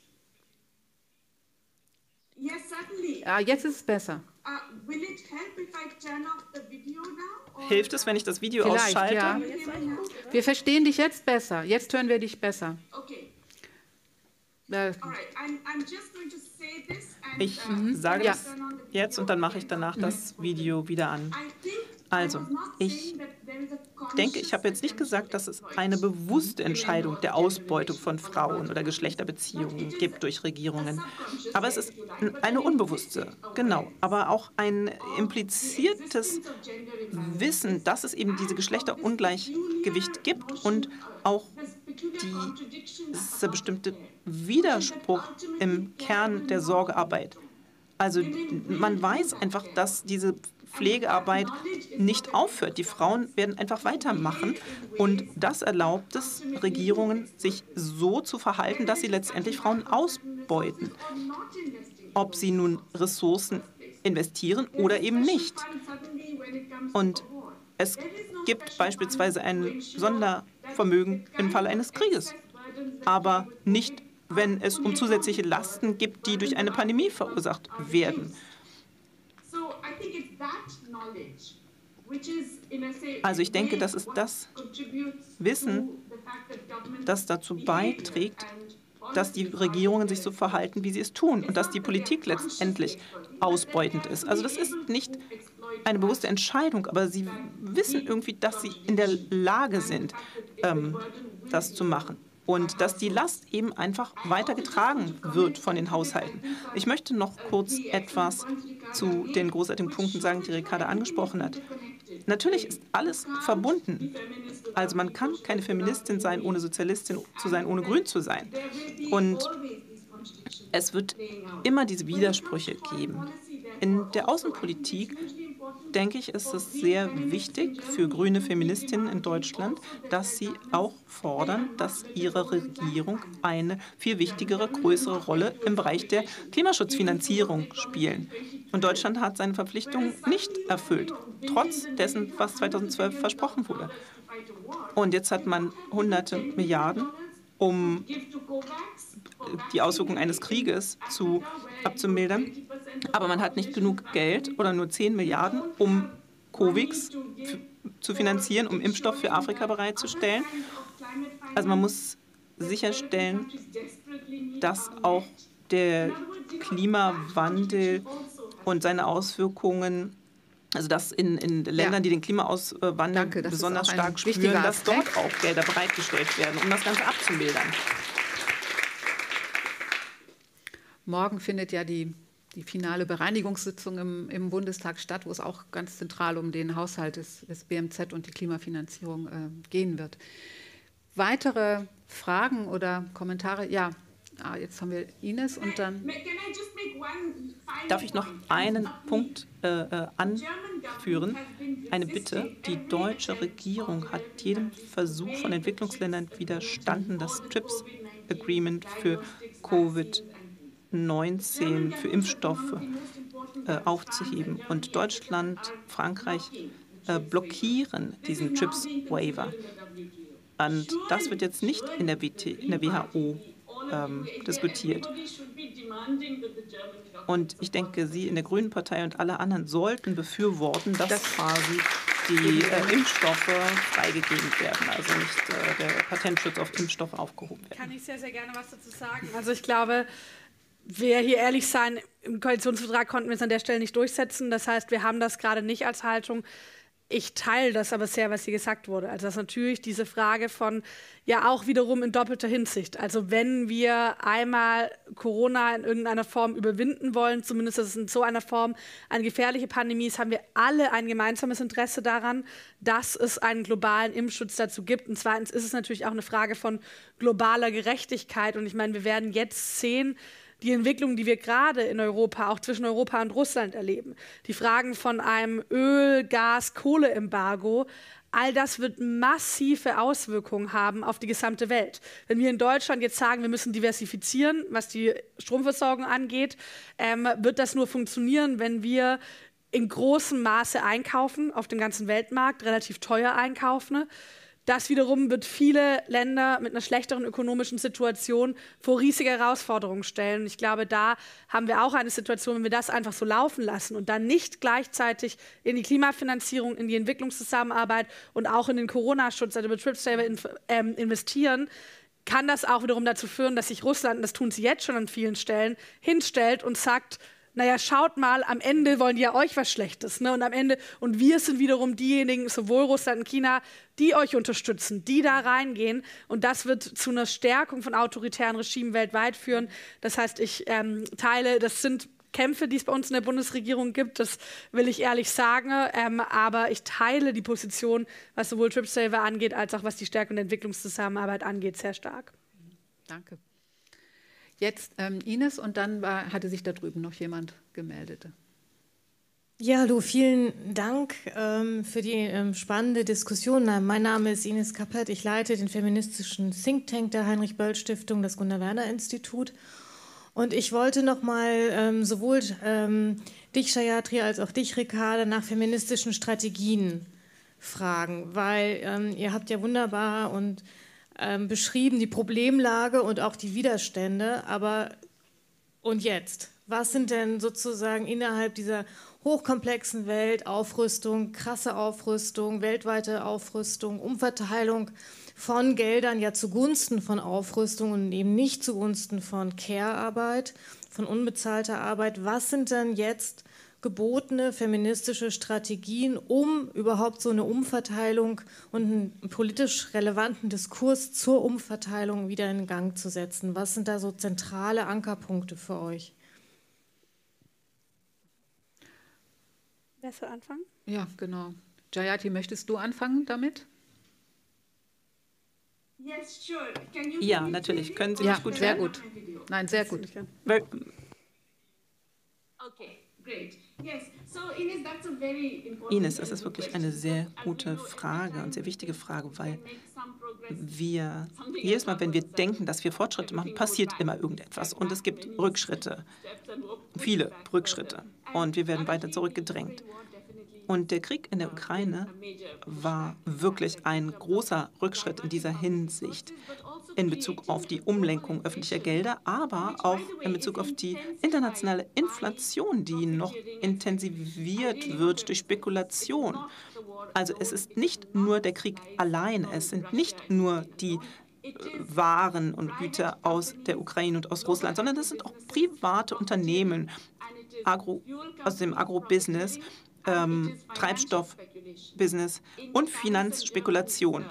Yes, certainly. Ah, jetzt ist es besser. Uh, will it help if I turn off the video now? Hilft es, wenn ich das Video Vielleicht, ausschalte? ja. Wir verstehen dich jetzt besser. Jetzt hören wir dich besser. Okay. Äh, All right. I'm, I'm just going to say this and, Ich uh, sage Ja. es jetzt und dann mache ich danach das Video wieder an. I think Also, ich denke, ich habe jetzt nicht gesagt, dass es eine bewusste Entscheidung der Ausbeutung von Frauen oder Geschlechterbeziehungen gibt durch Regierungen. Aber es ist eine unbewusste, genau, aber auch ein impliziertes Wissen, dass es eben diese Geschlechterungleichgewicht gibt und auch die, dieser bestimmte Widerspruch im Kern der Sorgearbeit. Also man weiß einfach, dass diese Pflegearbeit nicht aufhört. Die Frauen werden einfach weitermachen und das erlaubt es Regierungen, sich so zu verhalten, dass sie letztendlich Frauen ausbeuten. Ob sie nun Ressourcen investieren oder eben nicht. Und es gibt beispielsweise ein Sondervermögen im Falle eines Krieges, aber nicht, wenn es um zusätzliche Lasten geht, die durch eine Pandemie verursacht werden. Also ich denke, das ist das Wissen, das dazu beiträgt, dass die Regierungen sich so verhalten, wie sie es tun und dass die Politik letztendlich ausbeutend ist. Also das ist nicht eine bewusste Entscheidung, aber sie wissen irgendwie, dass sie in der Lage sind, ähm, das zu machen. Und dass die Last eben einfach weitergetragen wird von den Haushalten. Ich möchte noch kurz etwas zu den großartigen Punkten sagen, die Ricarda angesprochen hat. Natürlich ist alles verbunden. Also man kann keine Feministin sein, ohne Sozialistin zu sein, ohne grün zu sein. Und es wird immer diese Widersprüche geben. In der Außenpolitik, denke ich, ist es sehr wichtig für grüne Feministinnen in Deutschland, dass sie auch fordern, dass ihre Regierung eine viel wichtigere, größere Rolle im Bereich der Klimaschutzfinanzierung spielen. Und Deutschland hat seine Verpflichtungen nicht erfüllt, trotz dessen, was zweitausendzwölf versprochen wurde. Und jetzt hat man hunderte Milliarden, um die Auswirkungen eines Krieges zu, abzumildern. Aber man hat nicht genug Geld oder nur zehn Milliarden, um COVAX zu finanzieren, um Impfstoff für Afrika bereitzustellen. Also man muss sicherstellen, dass auch der Klimawandel und seine Auswirkungen, also dass in, in Ländern, ja, die den Klimawandel Danke, besonders stark spüren, dass dort auch Gelder bereitgestellt werden, um das Ganze abzumildern. Morgen findet ja die, die finale Bereinigungssitzung im, im Bundestag statt, wo es auch ganz zentral um den Haushalt des, des B M Z und die Klimafinanzierung äh, gehen wird. Weitere Fragen oder Kommentare? Ja, ah, jetzt haben wir Ines und dann... Darf ich noch einen Punkt äh, anführen? Eine Bitte. Die deutsche Regierung hat jedem Versuch von Entwicklungsländern widerstanden, das TRIPS Agreement für Covid neunzehn, für Impfstoffe äh, aufzuheben. Und Deutschland, Frankreich äh, blockieren diesen TRIPS Waiver. Und das wird jetzt nicht in der, W T, in der W H O ähm, diskutiert. Und ich denke, Sie in der Grünen Partei und alle anderen sollten befürworten, dass das quasi die äh, Impfstoffe freigegeben werden, also nicht äh, der Patentschutz auf Impfstoffe aufgehoben werden. Kann ich sehr, sehr gerne was dazu sagen. Also ich glaube, wir hier ehrlich sein, im Koalitionsvertrag konnten wir es an der Stelle nicht durchsetzen. Das heißt, wir haben das gerade nicht als Haltung. ich teile das aber sehr, was hier gesagt wurde. Also das ist natürlich diese Frage von, ja auch wiederum in doppelter Hinsicht. Also wenn wir einmal Corona in irgendeiner Form überwinden wollen, zumindest ist es in so einer Form eine gefährliche Pandemie ist, haben wir alle ein gemeinsames Interesse daran, dass es einen globalen Impfschutz dazu gibt. Und zweitens ist es natürlich auch eine Frage von globaler Gerechtigkeit. Und ich meine, wir werden jetzt sehen, die Entwicklung, die wir gerade in Europa, auch zwischen Europa und Russland erleben, die Fragen von einem Öl-, Gas-, Kohleembargo, all das wird massive Auswirkungen haben auf die gesamte Welt. Wenn wir in Deutschland jetzt sagen, wir müssen diversifizieren, was die Stromversorgung angeht, ähm, wird das nur funktionieren, wenn wir in großem Maße einkaufen, auf dem ganzen Weltmarkt, relativ teuer einkaufen. Das wiederum wird viele Länder mit einer schlechteren ökonomischen Situation vor riesige Herausforderungen stellen. Und ich glaube, da haben wir auch eine Situation, wenn wir das einfach so laufen lassen und dann nicht gleichzeitig in die Klimafinanzierung, in die Entwicklungszusammenarbeit und auch in den Corona-Schutz, also Betriebsselber in, ähm, investieren, kann das auch wiederum dazu führen, dass sich Russland, und das tun sie jetzt schon an vielen Stellen, hinstellt und sagt, naja, schaut mal, am Ende wollen die ja euch was Schlechtes. Ne? Und am Ende, und wir sind wiederum diejenigen, sowohl Russland und China, die euch unterstützen, die da reingehen. Und das wird zu einer Stärkung von autoritären Regimen weltweit führen. Das heißt, ich ähm, teile, das sind Kämpfe, die es bei uns in der Bundesregierung gibt, das will ich ehrlich sagen. Ähm, aber ich teile die Position, was sowohl TripSaver angeht, als auch was die Stärkung der Entwicklungszusammenarbeit angeht, sehr stark. Danke. Jetzt ähm, Ines und dann war, hatte sich da drüben noch jemand gemeldet. Ja, hallo, vielen Dank ähm, für die ähm, spannende Diskussion. Mein Name ist Ines Kappert, ich leite den feministischen Think Tank der Heinrich-Böll-Stiftung, das Gunnar-Werner-Institut. Und ich wollte noch mal ähm, sowohl ähm, dich, Gayatri, als auch dich, Ricarda, nach feministischen Strategien fragen, weil ähm, ihr habt ja wunderbar und Ähm, beschrieben, die Problemlage und auch die Widerstände. Aber und jetzt? Was sind denn sozusagen innerhalb dieser hochkomplexen Welt Aufrüstung, krasse Aufrüstung, weltweite Aufrüstung, Umverteilung von Geldern ja zugunsten von Aufrüstung und eben nicht zugunsten von Care-Arbeit, von unbezahlter Arbeit? Was sind denn jetzt gebotene feministische Strategien, um überhaupt so eine Umverteilung und einen politisch relevanten Diskurs zur Umverteilung wieder in Gang zu setzen? Was sind da so zentrale Ankerpunkte für euch? Wer soll anfangen? Ja, genau. Jayati, möchtest du anfangen damit? Yes, sure. Can you Ja, natürlich. Können Sie Ja, mich gut sehr hören? gut. Nein, sehr gut. Weil- Okay, great. Yes. So Ines, that's a very important Ines, es ist wirklich eine sehr gute Frage und sehr wichtige Frage, weil wir jedes Mal, wenn wir denken, dass wir Fortschritte machen, passiert immer irgendetwas und es gibt Rückschritte, viele Rückschritte und wir werden weiter zurückgedrängt. Und der Krieg in der Ukraine war wirklich ein großer Rückschritt in dieser Hinsicht, in Bezug auf die Umlenkung öffentlicher Gelder, aber auch in Bezug auf die internationale Inflation, die noch intensiviert wird durch Spekulation. Also es ist nicht nur der Krieg allein, es sind nicht nur die äh, Waren und Güter aus der Ukraine und aus Russland, sondern es sind auch private Unternehmen Agro, aus dem Agrobusiness, ähm, Treibstoffbusiness und Finanzspekulation.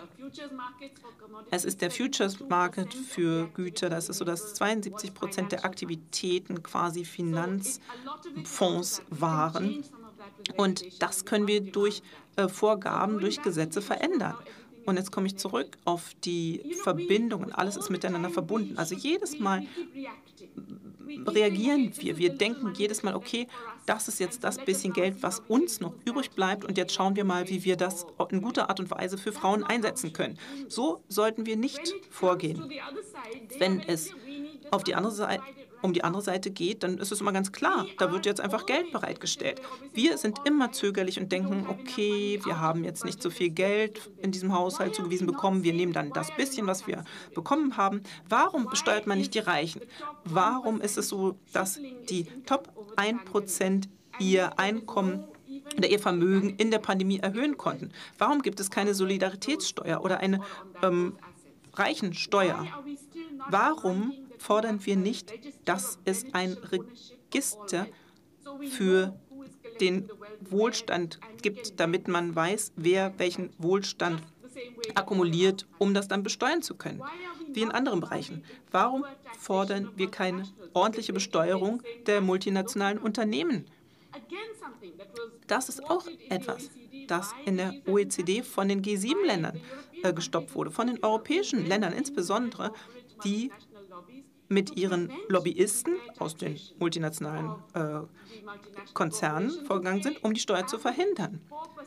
Es ist der Futures Market für Güter, das ist so, dass zweiundsiebzig Prozent der Aktivitäten quasi Finanzfonds waren. Und das können wir durch äh, Vorgaben, durch Gesetze verändern. Und jetzt komme ich zurück auf die Verbindungen. Alles ist miteinander verbunden. Also jedes Mal reagieren wir. Wir denken jedes Mal, okay, das ist jetzt das bisschen Geld, was uns noch übrig bleibt. Und jetzt schauen wir mal, wie wir das in guter Art und Weise für Frauen einsetzen können. So sollten wir nicht vorgehen. Wenn es auf die andere Seite, um die andere Seite geht, dann ist es immer ganz klar, da wird jetzt einfach Geld bereitgestellt. Wir sind immer zögerlich und denken, okay, wir haben jetzt nicht so viel Geld in diesem Haushalt zugewiesen bekommen, wir nehmen dann das bisschen, was wir bekommen haben. Warum besteuert man nicht die Reichen? Warum ist es so, dass die Top ein Prozent ihr Einkommen oder ihr Vermögen in der Pandemie erhöhen konnten? Warum gibt es keine Solidaritätssteuer oder eine ähm, Reichensteuer? Warum fordern wir nicht, dass es ein Register für den Wohlstand gibt, damit man weiß, wer welchen Wohlstand akkumuliert, um das dann besteuern zu können, wie in anderen Bereichen. Warum fordern wir keine ordentliche Besteuerung der multinationalen Unternehmen? Das ist auch etwas, das in der O E C D von den G sieben Ländern äh, gestoppt wurde, von den europäischen Ländern insbesondere, die mit ihren Lobbyisten aus den multinationalen äh, Konzernen vorgegangen sind, um die Steuer zu verhindern.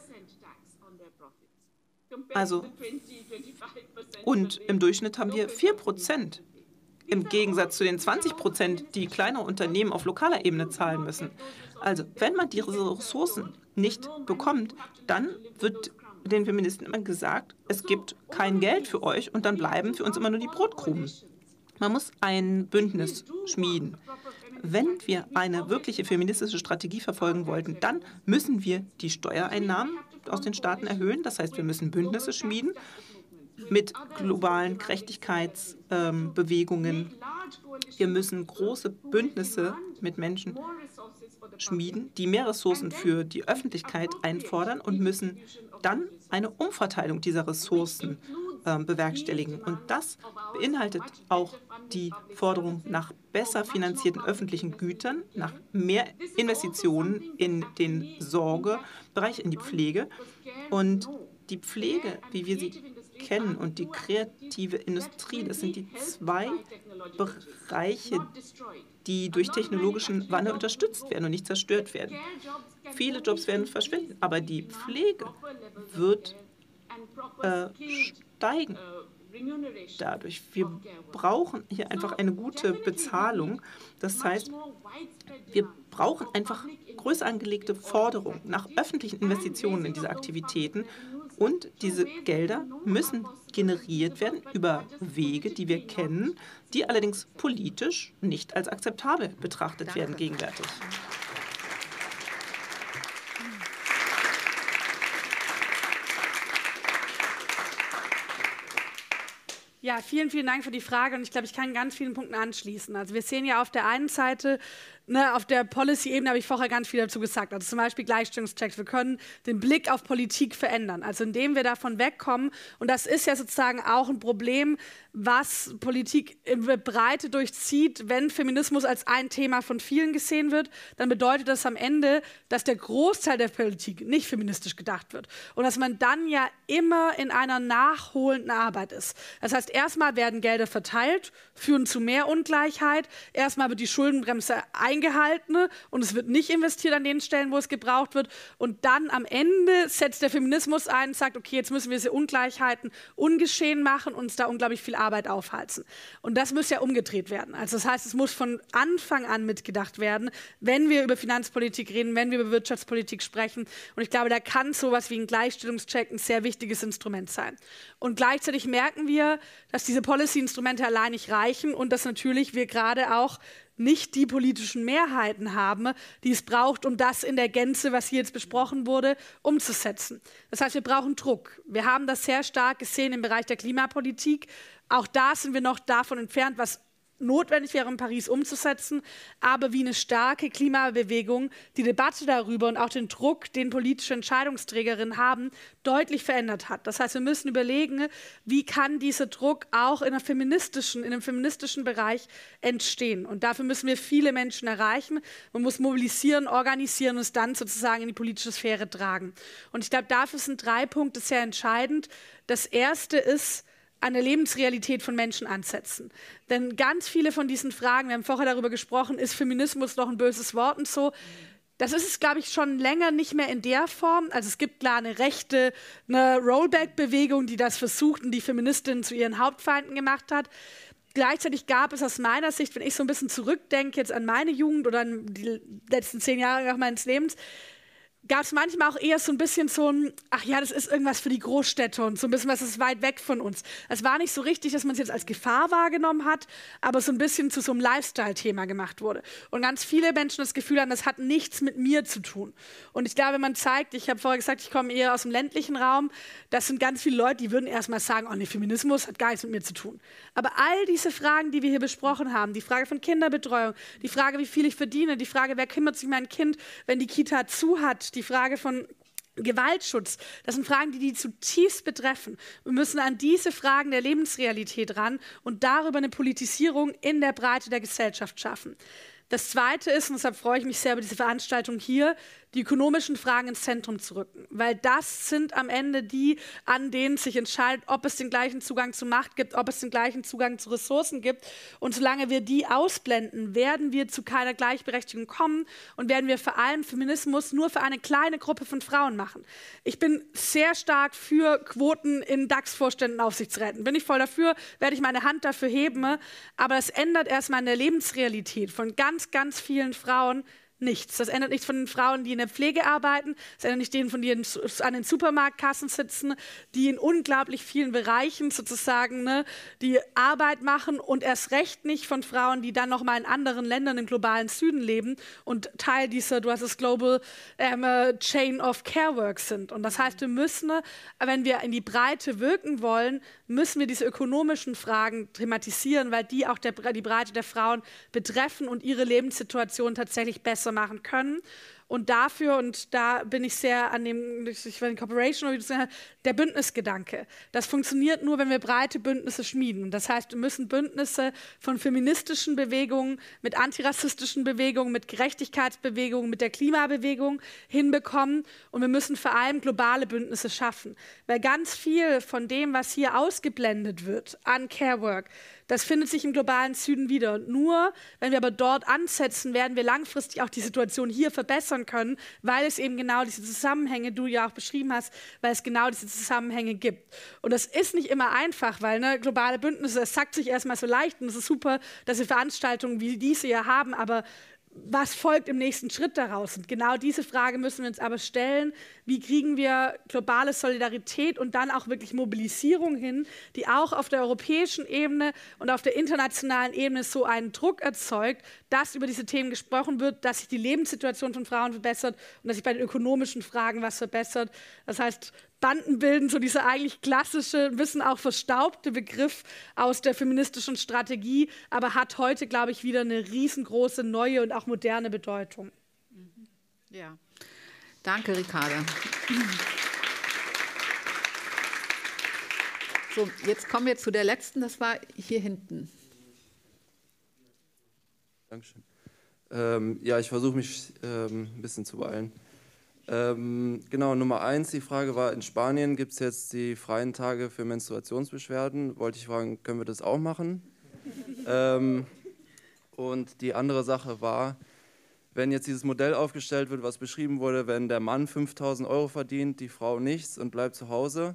Also, und im Durchschnitt haben wir vier Prozent im Gegensatz zu den zwanzig Prozent, die kleinere Unternehmen auf lokaler Ebene zahlen müssen. Also, wenn man diese Ressourcen nicht bekommt, dann wird den Feministen immer gesagt, es gibt kein Geld für euch und dann bleiben für uns immer nur die Brotkrumen. Man muss ein Bündnis schmieden. Wenn wir eine wirkliche feministische Strategie verfolgen wollten, dann müssen wir die Steuereinnahmen aus den Staaten erhöhen. Das heißt, wir müssen Bündnisse schmieden mit globalen Gerechtigkeitsbewegungen. Ähm, wir müssen große Bündnisse mit Menschen schmieden, die mehr Ressourcen für die Öffentlichkeit einfordern und müssen dann eine Umverteilung dieser Ressourcen äh, bewerkstelligen. Und das beinhaltet auch die Forderung nach besser finanzierten öffentlichen Gütern, nach mehr Investitionen in den Sorgebereich, in die Pflege. Und die Pflege, wie wir sie kennen, und die kreative Industrie, das sind die zwei Bereiche, die durch technologischen Wandel unterstützt werden und nicht zerstört werden. Viele Jobs werden verschwinden, aber die Pflege wird äh, steigen dadurch. Wir brauchen hier einfach eine gute Bezahlung. Das heißt, wir brauchen einfach größer angelegte Forderungen nach öffentlichen Investitionen in diese Aktivitäten. Und diese Gelder müssen generiert werden über Wege, die wir kennen, die allerdings politisch nicht als akzeptabel betrachtet Danke. werden gegenwärtig. Ja, vielen, vielen Dank für die Frage und ich glaube, ich kann ganz vielen Punkten anschließen. Also wir sehen ja auf der einen Seite, ne, auf der Policy-Ebene habe ich vorher ganz viel dazu gesagt, also zum Beispiel Gleichstellungschecks. Wir können den Blick auf Politik verändern, also indem wir davon wegkommen und das ist ja sozusagen auch ein Problem, was Politik in Breite durchzieht. Wenn Feminismus als ein Thema von vielen gesehen wird, dann bedeutet das am Ende, dass der Großteil der Politik nicht feministisch gedacht wird und dass man dann ja immer in einer nachholenden Arbeit ist. Das heißt, erstmal werden Gelder verteilt, führen zu mehr Ungleichheit, erstmal wird die Schuldenbremse eingehalten und es wird nicht investiert an den Stellen, wo es gebraucht wird und dann am Ende setzt der Feminismus ein und sagt, okay, jetzt müssen wir diese Ungleichheiten ungeschehen machen und uns da unglaublich viel Arbeit aufhalten. Und das muss ja umgedreht werden. Also das heißt, es muss von Anfang an mitgedacht werden, wenn wir über Finanzpolitik reden, wenn wir über Wirtschaftspolitik sprechen. Und ich glaube, da kann sowas wie ein Gleichstellungscheck ein sehr wichtiges Instrument sein. Und gleichzeitig merken wir, dass diese Policy-Instrumente allein nicht reichen und dass natürlich wir gerade auch nicht die politischen Mehrheiten haben, die es braucht, um das in der Gänze, was hier jetzt besprochen wurde, umzusetzen. Das heißt, wir brauchen Druck. Wir haben das sehr stark gesehen im Bereich der Klimapolitik. Auch da sind wir noch davon entfernt, was notwendig wäre, in Paris umzusetzen, aber wie eine starke Klimabewegung die Debatte darüber und auch den Druck, den politische Entscheidungsträgerinnen haben, deutlich verändert hat. Das heißt, wir müssen überlegen, wie kann dieser Druck auch in, einer feministischen, in einem feministischen Bereich entstehen. Und dafür müssen wir viele Menschen erreichen. Man muss mobilisieren, organisieren und es dann sozusagen in die politische Sphäre tragen. Und ich glaube, dafür sind drei Punkte sehr entscheidend. Das erste ist, an der Lebensrealität von Menschen ansetzen. Denn ganz viele von diesen Fragen, wir haben vorher darüber gesprochen, ist Feminismus noch ein böses Wort und so. Das ist es, glaube ich, schon länger nicht mehr in der Form. Also es gibt klar eine rechte, eine Rollback-Bewegung, die das versucht und die Feministinnen zu ihren Hauptfeinden gemacht hat. Gleichzeitig gab es aus meiner Sicht, wenn ich so ein bisschen zurückdenke jetzt an meine Jugend oder an die letzten zehn Jahre meines Lebens, gab es manchmal auch eher so ein bisschen so ein, ach ja, das ist irgendwas für die Großstädte und so ein bisschen was ist weit weg von uns. Es war nicht so richtig, dass man es jetzt als Gefahr wahrgenommen hat, aber so ein bisschen zu so einem Lifestyle-Thema gemacht wurde. Und ganz viele Menschen das Gefühl haben, das hat nichts mit mir zu tun. Und ich glaube, wenn man zeigt, ich habe vorher gesagt, ich komme eher aus dem ländlichen Raum, das sind ganz viele Leute, die würden erstmal sagen, oh nee, Feminismus hat gar nichts mit mir zu tun. Aber all diese Fragen, die wir hier besprochen haben, die Frage von Kinderbetreuung, die Frage, wie viel ich verdiene, die Frage, wer kümmert sich um mein Kind, wenn die Kita zu hat, Mord, die Frage von Gewaltschutz, das sind Fragen, die die zutiefst betreffen. Wir müssen an diese Fragen der Lebensrealität ran und darüber eine Politisierung in der Breite der Gesellschaft schaffen. Das Zweite ist, und deshalb freue ich mich sehr über diese Veranstaltung hier, die ökonomischen Fragen ins Zentrum zu rücken. Weil das sind am Ende die, an denen sich entscheidet, ob es den gleichen Zugang zu Macht gibt, ob es den gleichen Zugang zu Ressourcen gibt. Und solange wir die ausblenden, werden wir zu keiner Gleichberechtigung kommen und werden wir vor allem Feminismus nur für eine kleine Gruppe von Frauen machen. Ich bin sehr stark für Quoten in DAX-Vorständen, Aufsichtsräten. Bin ich voll dafür, werde ich meine Hand dafür heben. Aber es ändert erstmal in der Lebensrealität von ganz, ganz vielen Frauen nichts. Das ändert nichts von den Frauen, die in der Pflege arbeiten, das ändert nicht denen, von denen an den Supermarktkassen sitzen, die in unglaublich vielen Bereichen sozusagen ne, die Arbeit machen und erst recht nicht von Frauen, die dann noch mal in anderen Ländern im globalen Süden leben und Teil dieser, du hast es Global ähm, Chain of Care Work sind. Und das heißt, wir müssen, wenn wir in die Breite wirken wollen, müssen wir diese ökonomischen Fragen thematisieren, weil die auch der, die Breite der Frauen betreffen und ihre Lebenssituation tatsächlich besser machen können. Und dafür, und da bin ich sehr an dem, ich will Cooperation, oder wie du sagst, der Bündnisgedanke. Das funktioniert nur, wenn wir breite Bündnisse schmieden. Das heißt, wir müssen Bündnisse von feministischen Bewegungen, mit antirassistischen Bewegungen, mit Gerechtigkeitsbewegungen, mit der Klimabewegung hinbekommen. Und wir müssen vor allem globale Bündnisse schaffen. Weil ganz viel von dem, was hier ausgeblendet wird an Care Work, das findet sich im globalen Süden wieder. Und nur, wenn wir aber dort ansetzen, werden wir langfristig auch die Situation hier verbessern können, weil es eben genau diese Zusammenhänge, du ja auch beschrieben hast, weil es genau diese Zusammenhänge gibt. Und das ist nicht immer einfach, weil ne, globale Bündnisse, das sagt sich erstmal so leicht und es ist super, dass wir Veranstaltungen wie diese hier haben, aber was folgt im nächsten Schritt daraus? Und genau diese Frage müssen wir uns aber stellen. Wie kriegen wir globale Solidarität und dann auch wirklich Mobilisierung hin, die auch auf der europäischen Ebene und auf der internationalen Ebene so einen Druck erzeugt, dass über diese Themen gesprochen wird, dass sich die Lebenssituation von Frauen verbessert und dass sich bei den ökonomischen Fragen was verbessert. Das heißt, Banden bilden, so dieser eigentlich klassische, ein bisschen auch verstaubte Begriff aus der feministischen Strategie, aber hat heute, glaube ich, wieder eine riesengroße, neue und auch moderne Bedeutung. Ja, danke, Ricarda. So, jetzt kommen wir zu der letzten, das war hier hinten. Dankeschön. Ähm, ja, ich versuche mich ähm, ein bisschen zu beeilen. Ähm, genau, Nummer eins, die Frage war, in Spanien gibt es jetzt die freien Tage für Menstruationsbeschwerden. Wollte ich fragen, können wir das auch machen? ähm, und die andere Sache war, wenn jetzt dieses Modell aufgestellt wird, was beschrieben wurde, wenn der Mann fünftausend Euro verdient, die Frau nichts und bleibt zu Hause,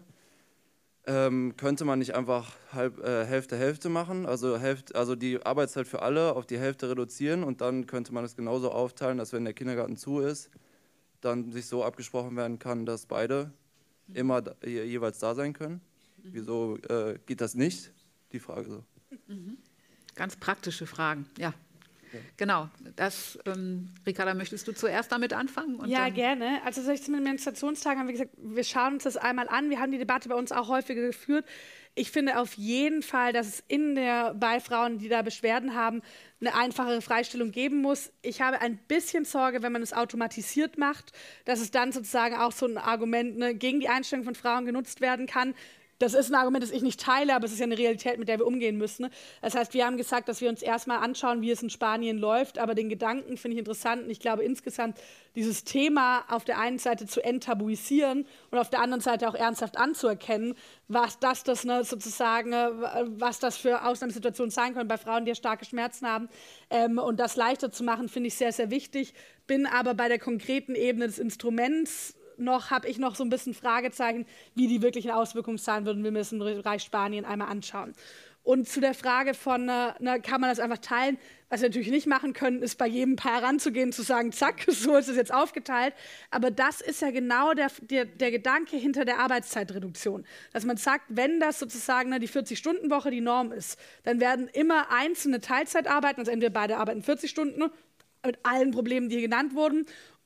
ähm, könnte man nicht einfach halb, äh, Hälfte, Hälfte machen, also, Hälfte, also die Arbeitszeit für alle auf die Hälfte reduzieren und dann könnte man es genauso aufteilen, dass wenn der Kindergarten zu ist, dann sich so abgesprochen werden kann, dass beide mhm. immer da, je, jeweils da sein können. Mhm. Wieso äh, geht das nicht? Die Frage so. Mhm. Ganz praktische Fragen, ja. ja. Genau. Das, ähm, Ricarda, möchtest du zuerst damit anfangen? Und ja, gerne. Also mit den Menstruationstagen haben wir gesagt, wir schauen uns das einmal an. Wir haben die Debatte bei uns auch häufiger geführt. Ich finde auf jeden Fall, dass es in der, bei Frauen, die da Beschwerden haben, eine einfachere Freistellung geben muss. Ich habe ein bisschen Sorge, wenn man es automatisiert macht, dass es dann sozusagen auch so ein Argument ne, gegen die Einstellung von Frauen genutzt werden kann. Das ist ein Argument, das ich nicht teile, aber es ist ja eine Realität, mit der wir umgehen müssen. Das heißt, wir haben gesagt, dass wir uns erstmal anschauen, wie es in Spanien läuft, aber den Gedanken finde ich interessant und ich glaube insgesamt, dieses Thema auf der einen Seite zu enttabuisieren und auf der anderen Seite auch ernsthaft anzuerkennen, was das, das ne, sozusagen, was das für Ausnahmesituationen sein können bei Frauen, die ja starke Schmerzen haben ähm, und das leichter zu machen, finde ich sehr, sehr wichtig. Bin aber bei der konkreten Ebene des Instruments noch habe ich noch so ein bisschen Fragezeichen, wie die wirklichen Auswirkungen sein würden, wenn wir es im Bereich Spanien einmal anschauen. Und zu der Frage von, na, kann man das einfach teilen? Was wir natürlich nicht machen können, ist bei jedem Paar heranzugehen, zu sagen, zack, so ist es jetzt aufgeteilt. Aber das ist ja genau der, der, der Gedanke hinter der Arbeitszeitreduktion. Dass man sagt, wenn das sozusagen ne, die vierzig-Stunden-Woche die Norm ist, dann werden immer einzelne Teilzeit arbeiten, also entweder beide arbeiten vierzig Stunden, mit allen Problemen, die hier genannt wurden,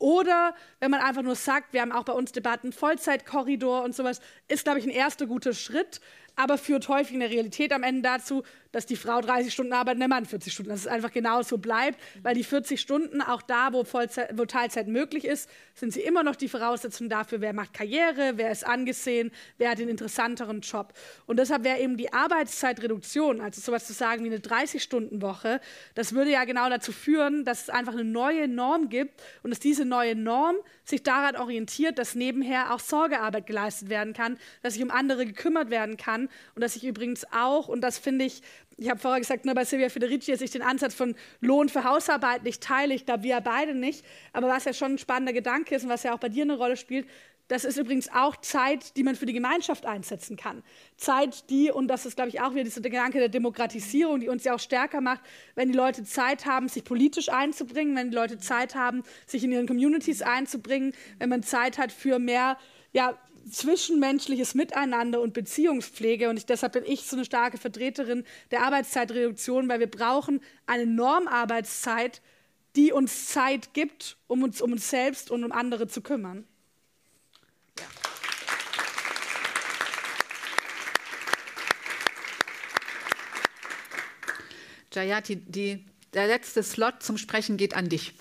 Oder wenn man einfach nur sagt, wir haben auch bei uns Debatten, Vollzeitkorridor und sowas, ist, glaube ich, ein erster guter Schritt, aber führt häufig in der Realität am Ende dazu, dass die Frau dreißig Stunden arbeitet und der Mann vierzig Stunden. Dass es einfach genau so bleibt, weil die vierzig Stunden, auch da, wo, Vollzeit, wo Teilzeit möglich ist, sind sie immer noch die Voraussetzung dafür, wer macht Karriere, wer ist angesehen, wer hat den interessanteren Job. Und deshalb wäre eben die Arbeitszeitreduktion, also sowas zu sagen wie eine dreißig-Stunden-Woche, das würde ja genau dazu führen, dass es einfach eine neue Norm gibt und dass diese neue Norm sich daran orientiert, dass nebenher auch Sorgearbeit geleistet werden kann, dass sich um andere gekümmert werden kann und dass ich übrigens auch, und das finde ich, ich habe vorher gesagt, nur bei Silvia Federici, dass ich den Ansatz von Lohn für Hausarbeit nicht teile, ich glaube, wir beide nicht, aber was ja schon ein spannender Gedanke ist und was ja auch bei dir eine Rolle spielt, das ist übrigens auch Zeit, die man für die Gemeinschaft einsetzen kann. Zeit, die, und das ist, glaube ich, auch wieder dieser Gedanke der Demokratisierung, die uns ja auch stärker macht, wenn die Leute Zeit haben, sich politisch einzubringen, wenn die Leute Zeit haben, sich in ihren Communities einzubringen, wenn man Zeit hat für mehr, ja, zwischenmenschliches Miteinander und Beziehungspflege. Und ich, deshalb bin ich so eine starke Vertreterin der Arbeitszeitreduktion, weil wir brauchen eine Normarbeitszeit, die uns Zeit gibt, um uns um uns selbst und um andere zu kümmern. Ja. Jayati, die, der letzte Slot zum Sprechen geht an dich.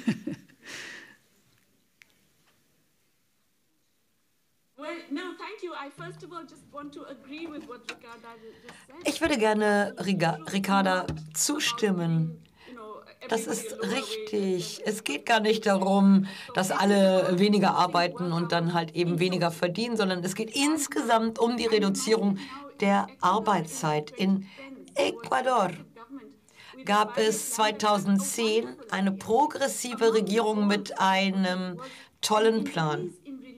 Ich würde gerne Ricarda zustimmen. Das ist richtig. Es geht gar nicht darum, dass alle weniger arbeiten und dann halt eben weniger verdienen, sondern es geht insgesamt um die Reduzierung der Arbeitszeit. In Ecuador gab es zweitausendzehn eine progressive Regierung mit einem tollen Plan.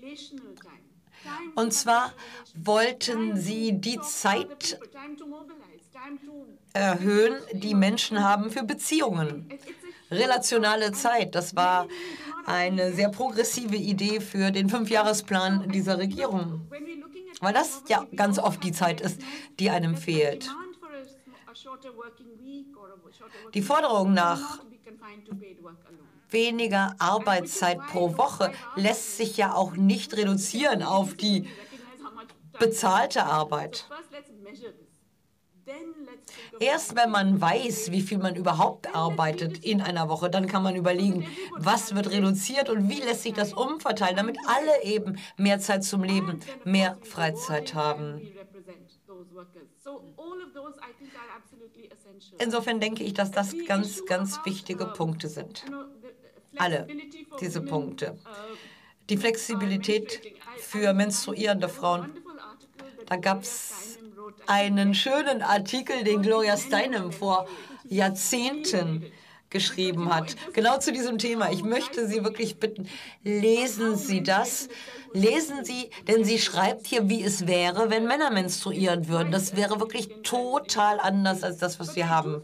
Und zwar wollten sie die Zeit erhöhen, die Menschen haben für Beziehungen. Relationale Zeit, das war eine sehr progressive Idee für den Fünfjahresplan dieser Regierung. Weil das ja ganz oft die Zeit ist, die einem fehlt. Die Forderung nach weniger Arbeitszeit pro Woche lässt sich ja auch nicht reduzieren auf die bezahlte Arbeit. Erst wenn man weiß, wie viel man überhaupt arbeitet in einer Woche, dann kann man überlegen, was wird reduziert und wie lässt sich das umverteilen, damit alle eben mehr Zeit zum Leben, mehr Freizeit haben. Insofern denke ich, dass das ganz, ganz wichtige Punkte sind. Alle diese Punkte. Die Flexibilität für menstruierende Frauen. Da gab es einen schönen Artikel, den Gloria Steinem vor Jahrzehnten geschrieben hat, genau zu diesem Thema. Ich möchte Sie wirklich bitten, lesen Sie das. Lesen Sie, denn sie schreibt hier, wie es wäre, wenn Männer menstruieren würden. Das wäre wirklich total anders als das, was wir haben.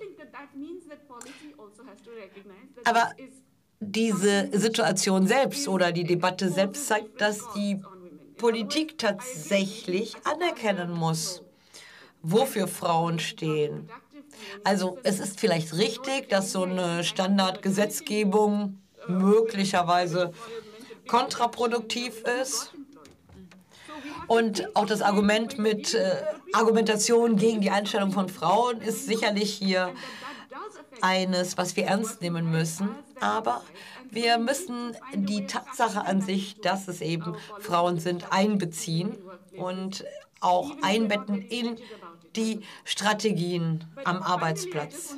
Aber diese Situation selbst oder die Debatte selbst zeigt, dass die Politik tatsächlich anerkennen muss, wofür Frauen stehen. Also es ist vielleicht richtig, dass so eine Standardgesetzgebung möglicherweise kontraproduktiv ist. Und auch das Argument mit äh, Argumentation gegen die Einstellung von Frauen ist sicherlich hier eines, was wir ernst nehmen müssen. Aber wir müssen die Tatsache an sich, dass es eben Frauen sind, einbeziehen und auch einbetten in die Strategien am Arbeitsplatz.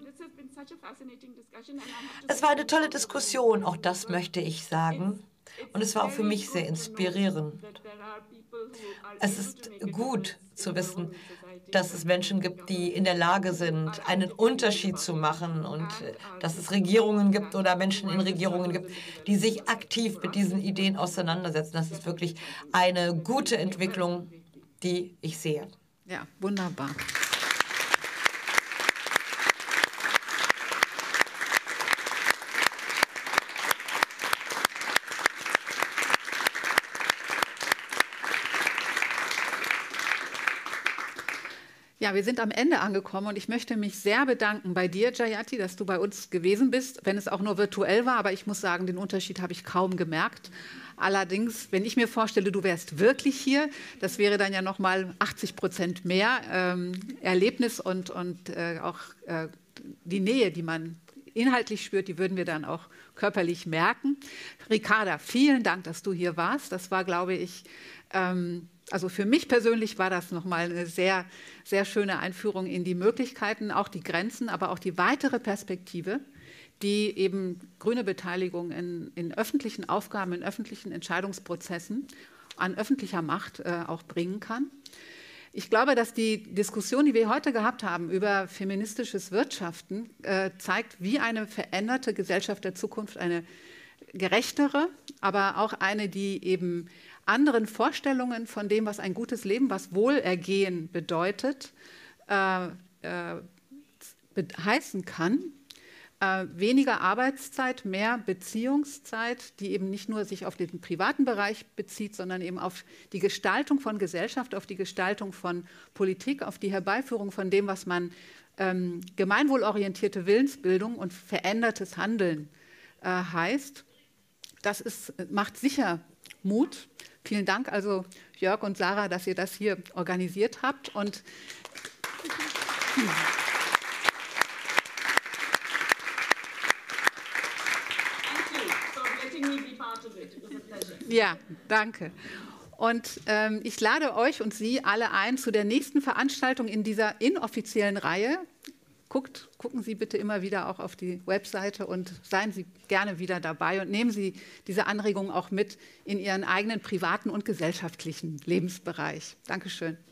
Es war eine tolle Diskussion, auch das möchte ich sagen. Und es war auch für mich sehr inspirierend. Es ist gut zu wissen, dass es Menschen gibt, die in der Lage sind, einen Unterschied zu machen und dass es Regierungen gibt oder Menschen in Regierungen gibt, die sich aktiv mit diesen Ideen auseinandersetzen. Das ist wirklich eine gute Entwicklung, die ich sehe. Ja, wunderbar. Ja, wir sind am Ende angekommen und ich möchte mich sehr bedanken bei dir, Jayati, dass du bei uns gewesen bist, wenn es auch nur virtuell war. Aber ich muss sagen, den Unterschied habe ich kaum gemerkt. Allerdings, wenn ich mir vorstelle, du wärst wirklich hier, das wäre dann ja noch mal achtzig Prozent mehr ähm, Erlebnis und, und äh, auch äh, die Nähe, die man inhaltlich spürt, die würden wir dann auch körperlich merken. Ricarda, vielen Dank, dass du hier warst. Das war, glaube ich, ähm, also für mich persönlich war das nochmal eine sehr, sehr schöne Einführung in die Möglichkeiten, auch die Grenzen, aber auch die weitere Perspektive, die eben grüne Beteiligung in, in öffentlichen Aufgaben, in öffentlichen Entscheidungsprozessen an öffentlicher Macht äh, auch bringen kann. Ich glaube, dass die Diskussion, die wir heute gehabt haben über feministisches Wirtschaften, äh, zeigt, wie eine veränderte Gesellschaft der Zukunft, eine gerechtere, aber auch eine, die eben anderen Vorstellungen von dem, was ein gutes Leben, was Wohlergehen bedeutet, äh, äh, heißen kann. Äh, weniger Arbeitszeit, mehr Beziehungszeit, die eben nicht nur sich auf den privaten Bereich bezieht, sondern eben auf die Gestaltung von Gesellschaft, auf die Gestaltung von Politik, auf die Herbeiführung von dem, was man ähm, gemeinwohlorientierte Willensbildung und verändertes Handeln äh, heißt. Das ist, macht sicher Mut. Vielen Dank also Jörg und Sarah, dass ihr das hier organisiert habt. Und ja, danke. Und ähm, ich lade euch und Sie alle ein zu der nächsten Veranstaltung in dieser inoffiziellen Reihe. Guckt, gucken Sie bitte immer wieder auch auf die Webseite und seien Sie gerne wieder dabei und nehmen Sie diese Anregungen auch mit in Ihren eigenen privaten und gesellschaftlichen Lebensbereich. Dankeschön.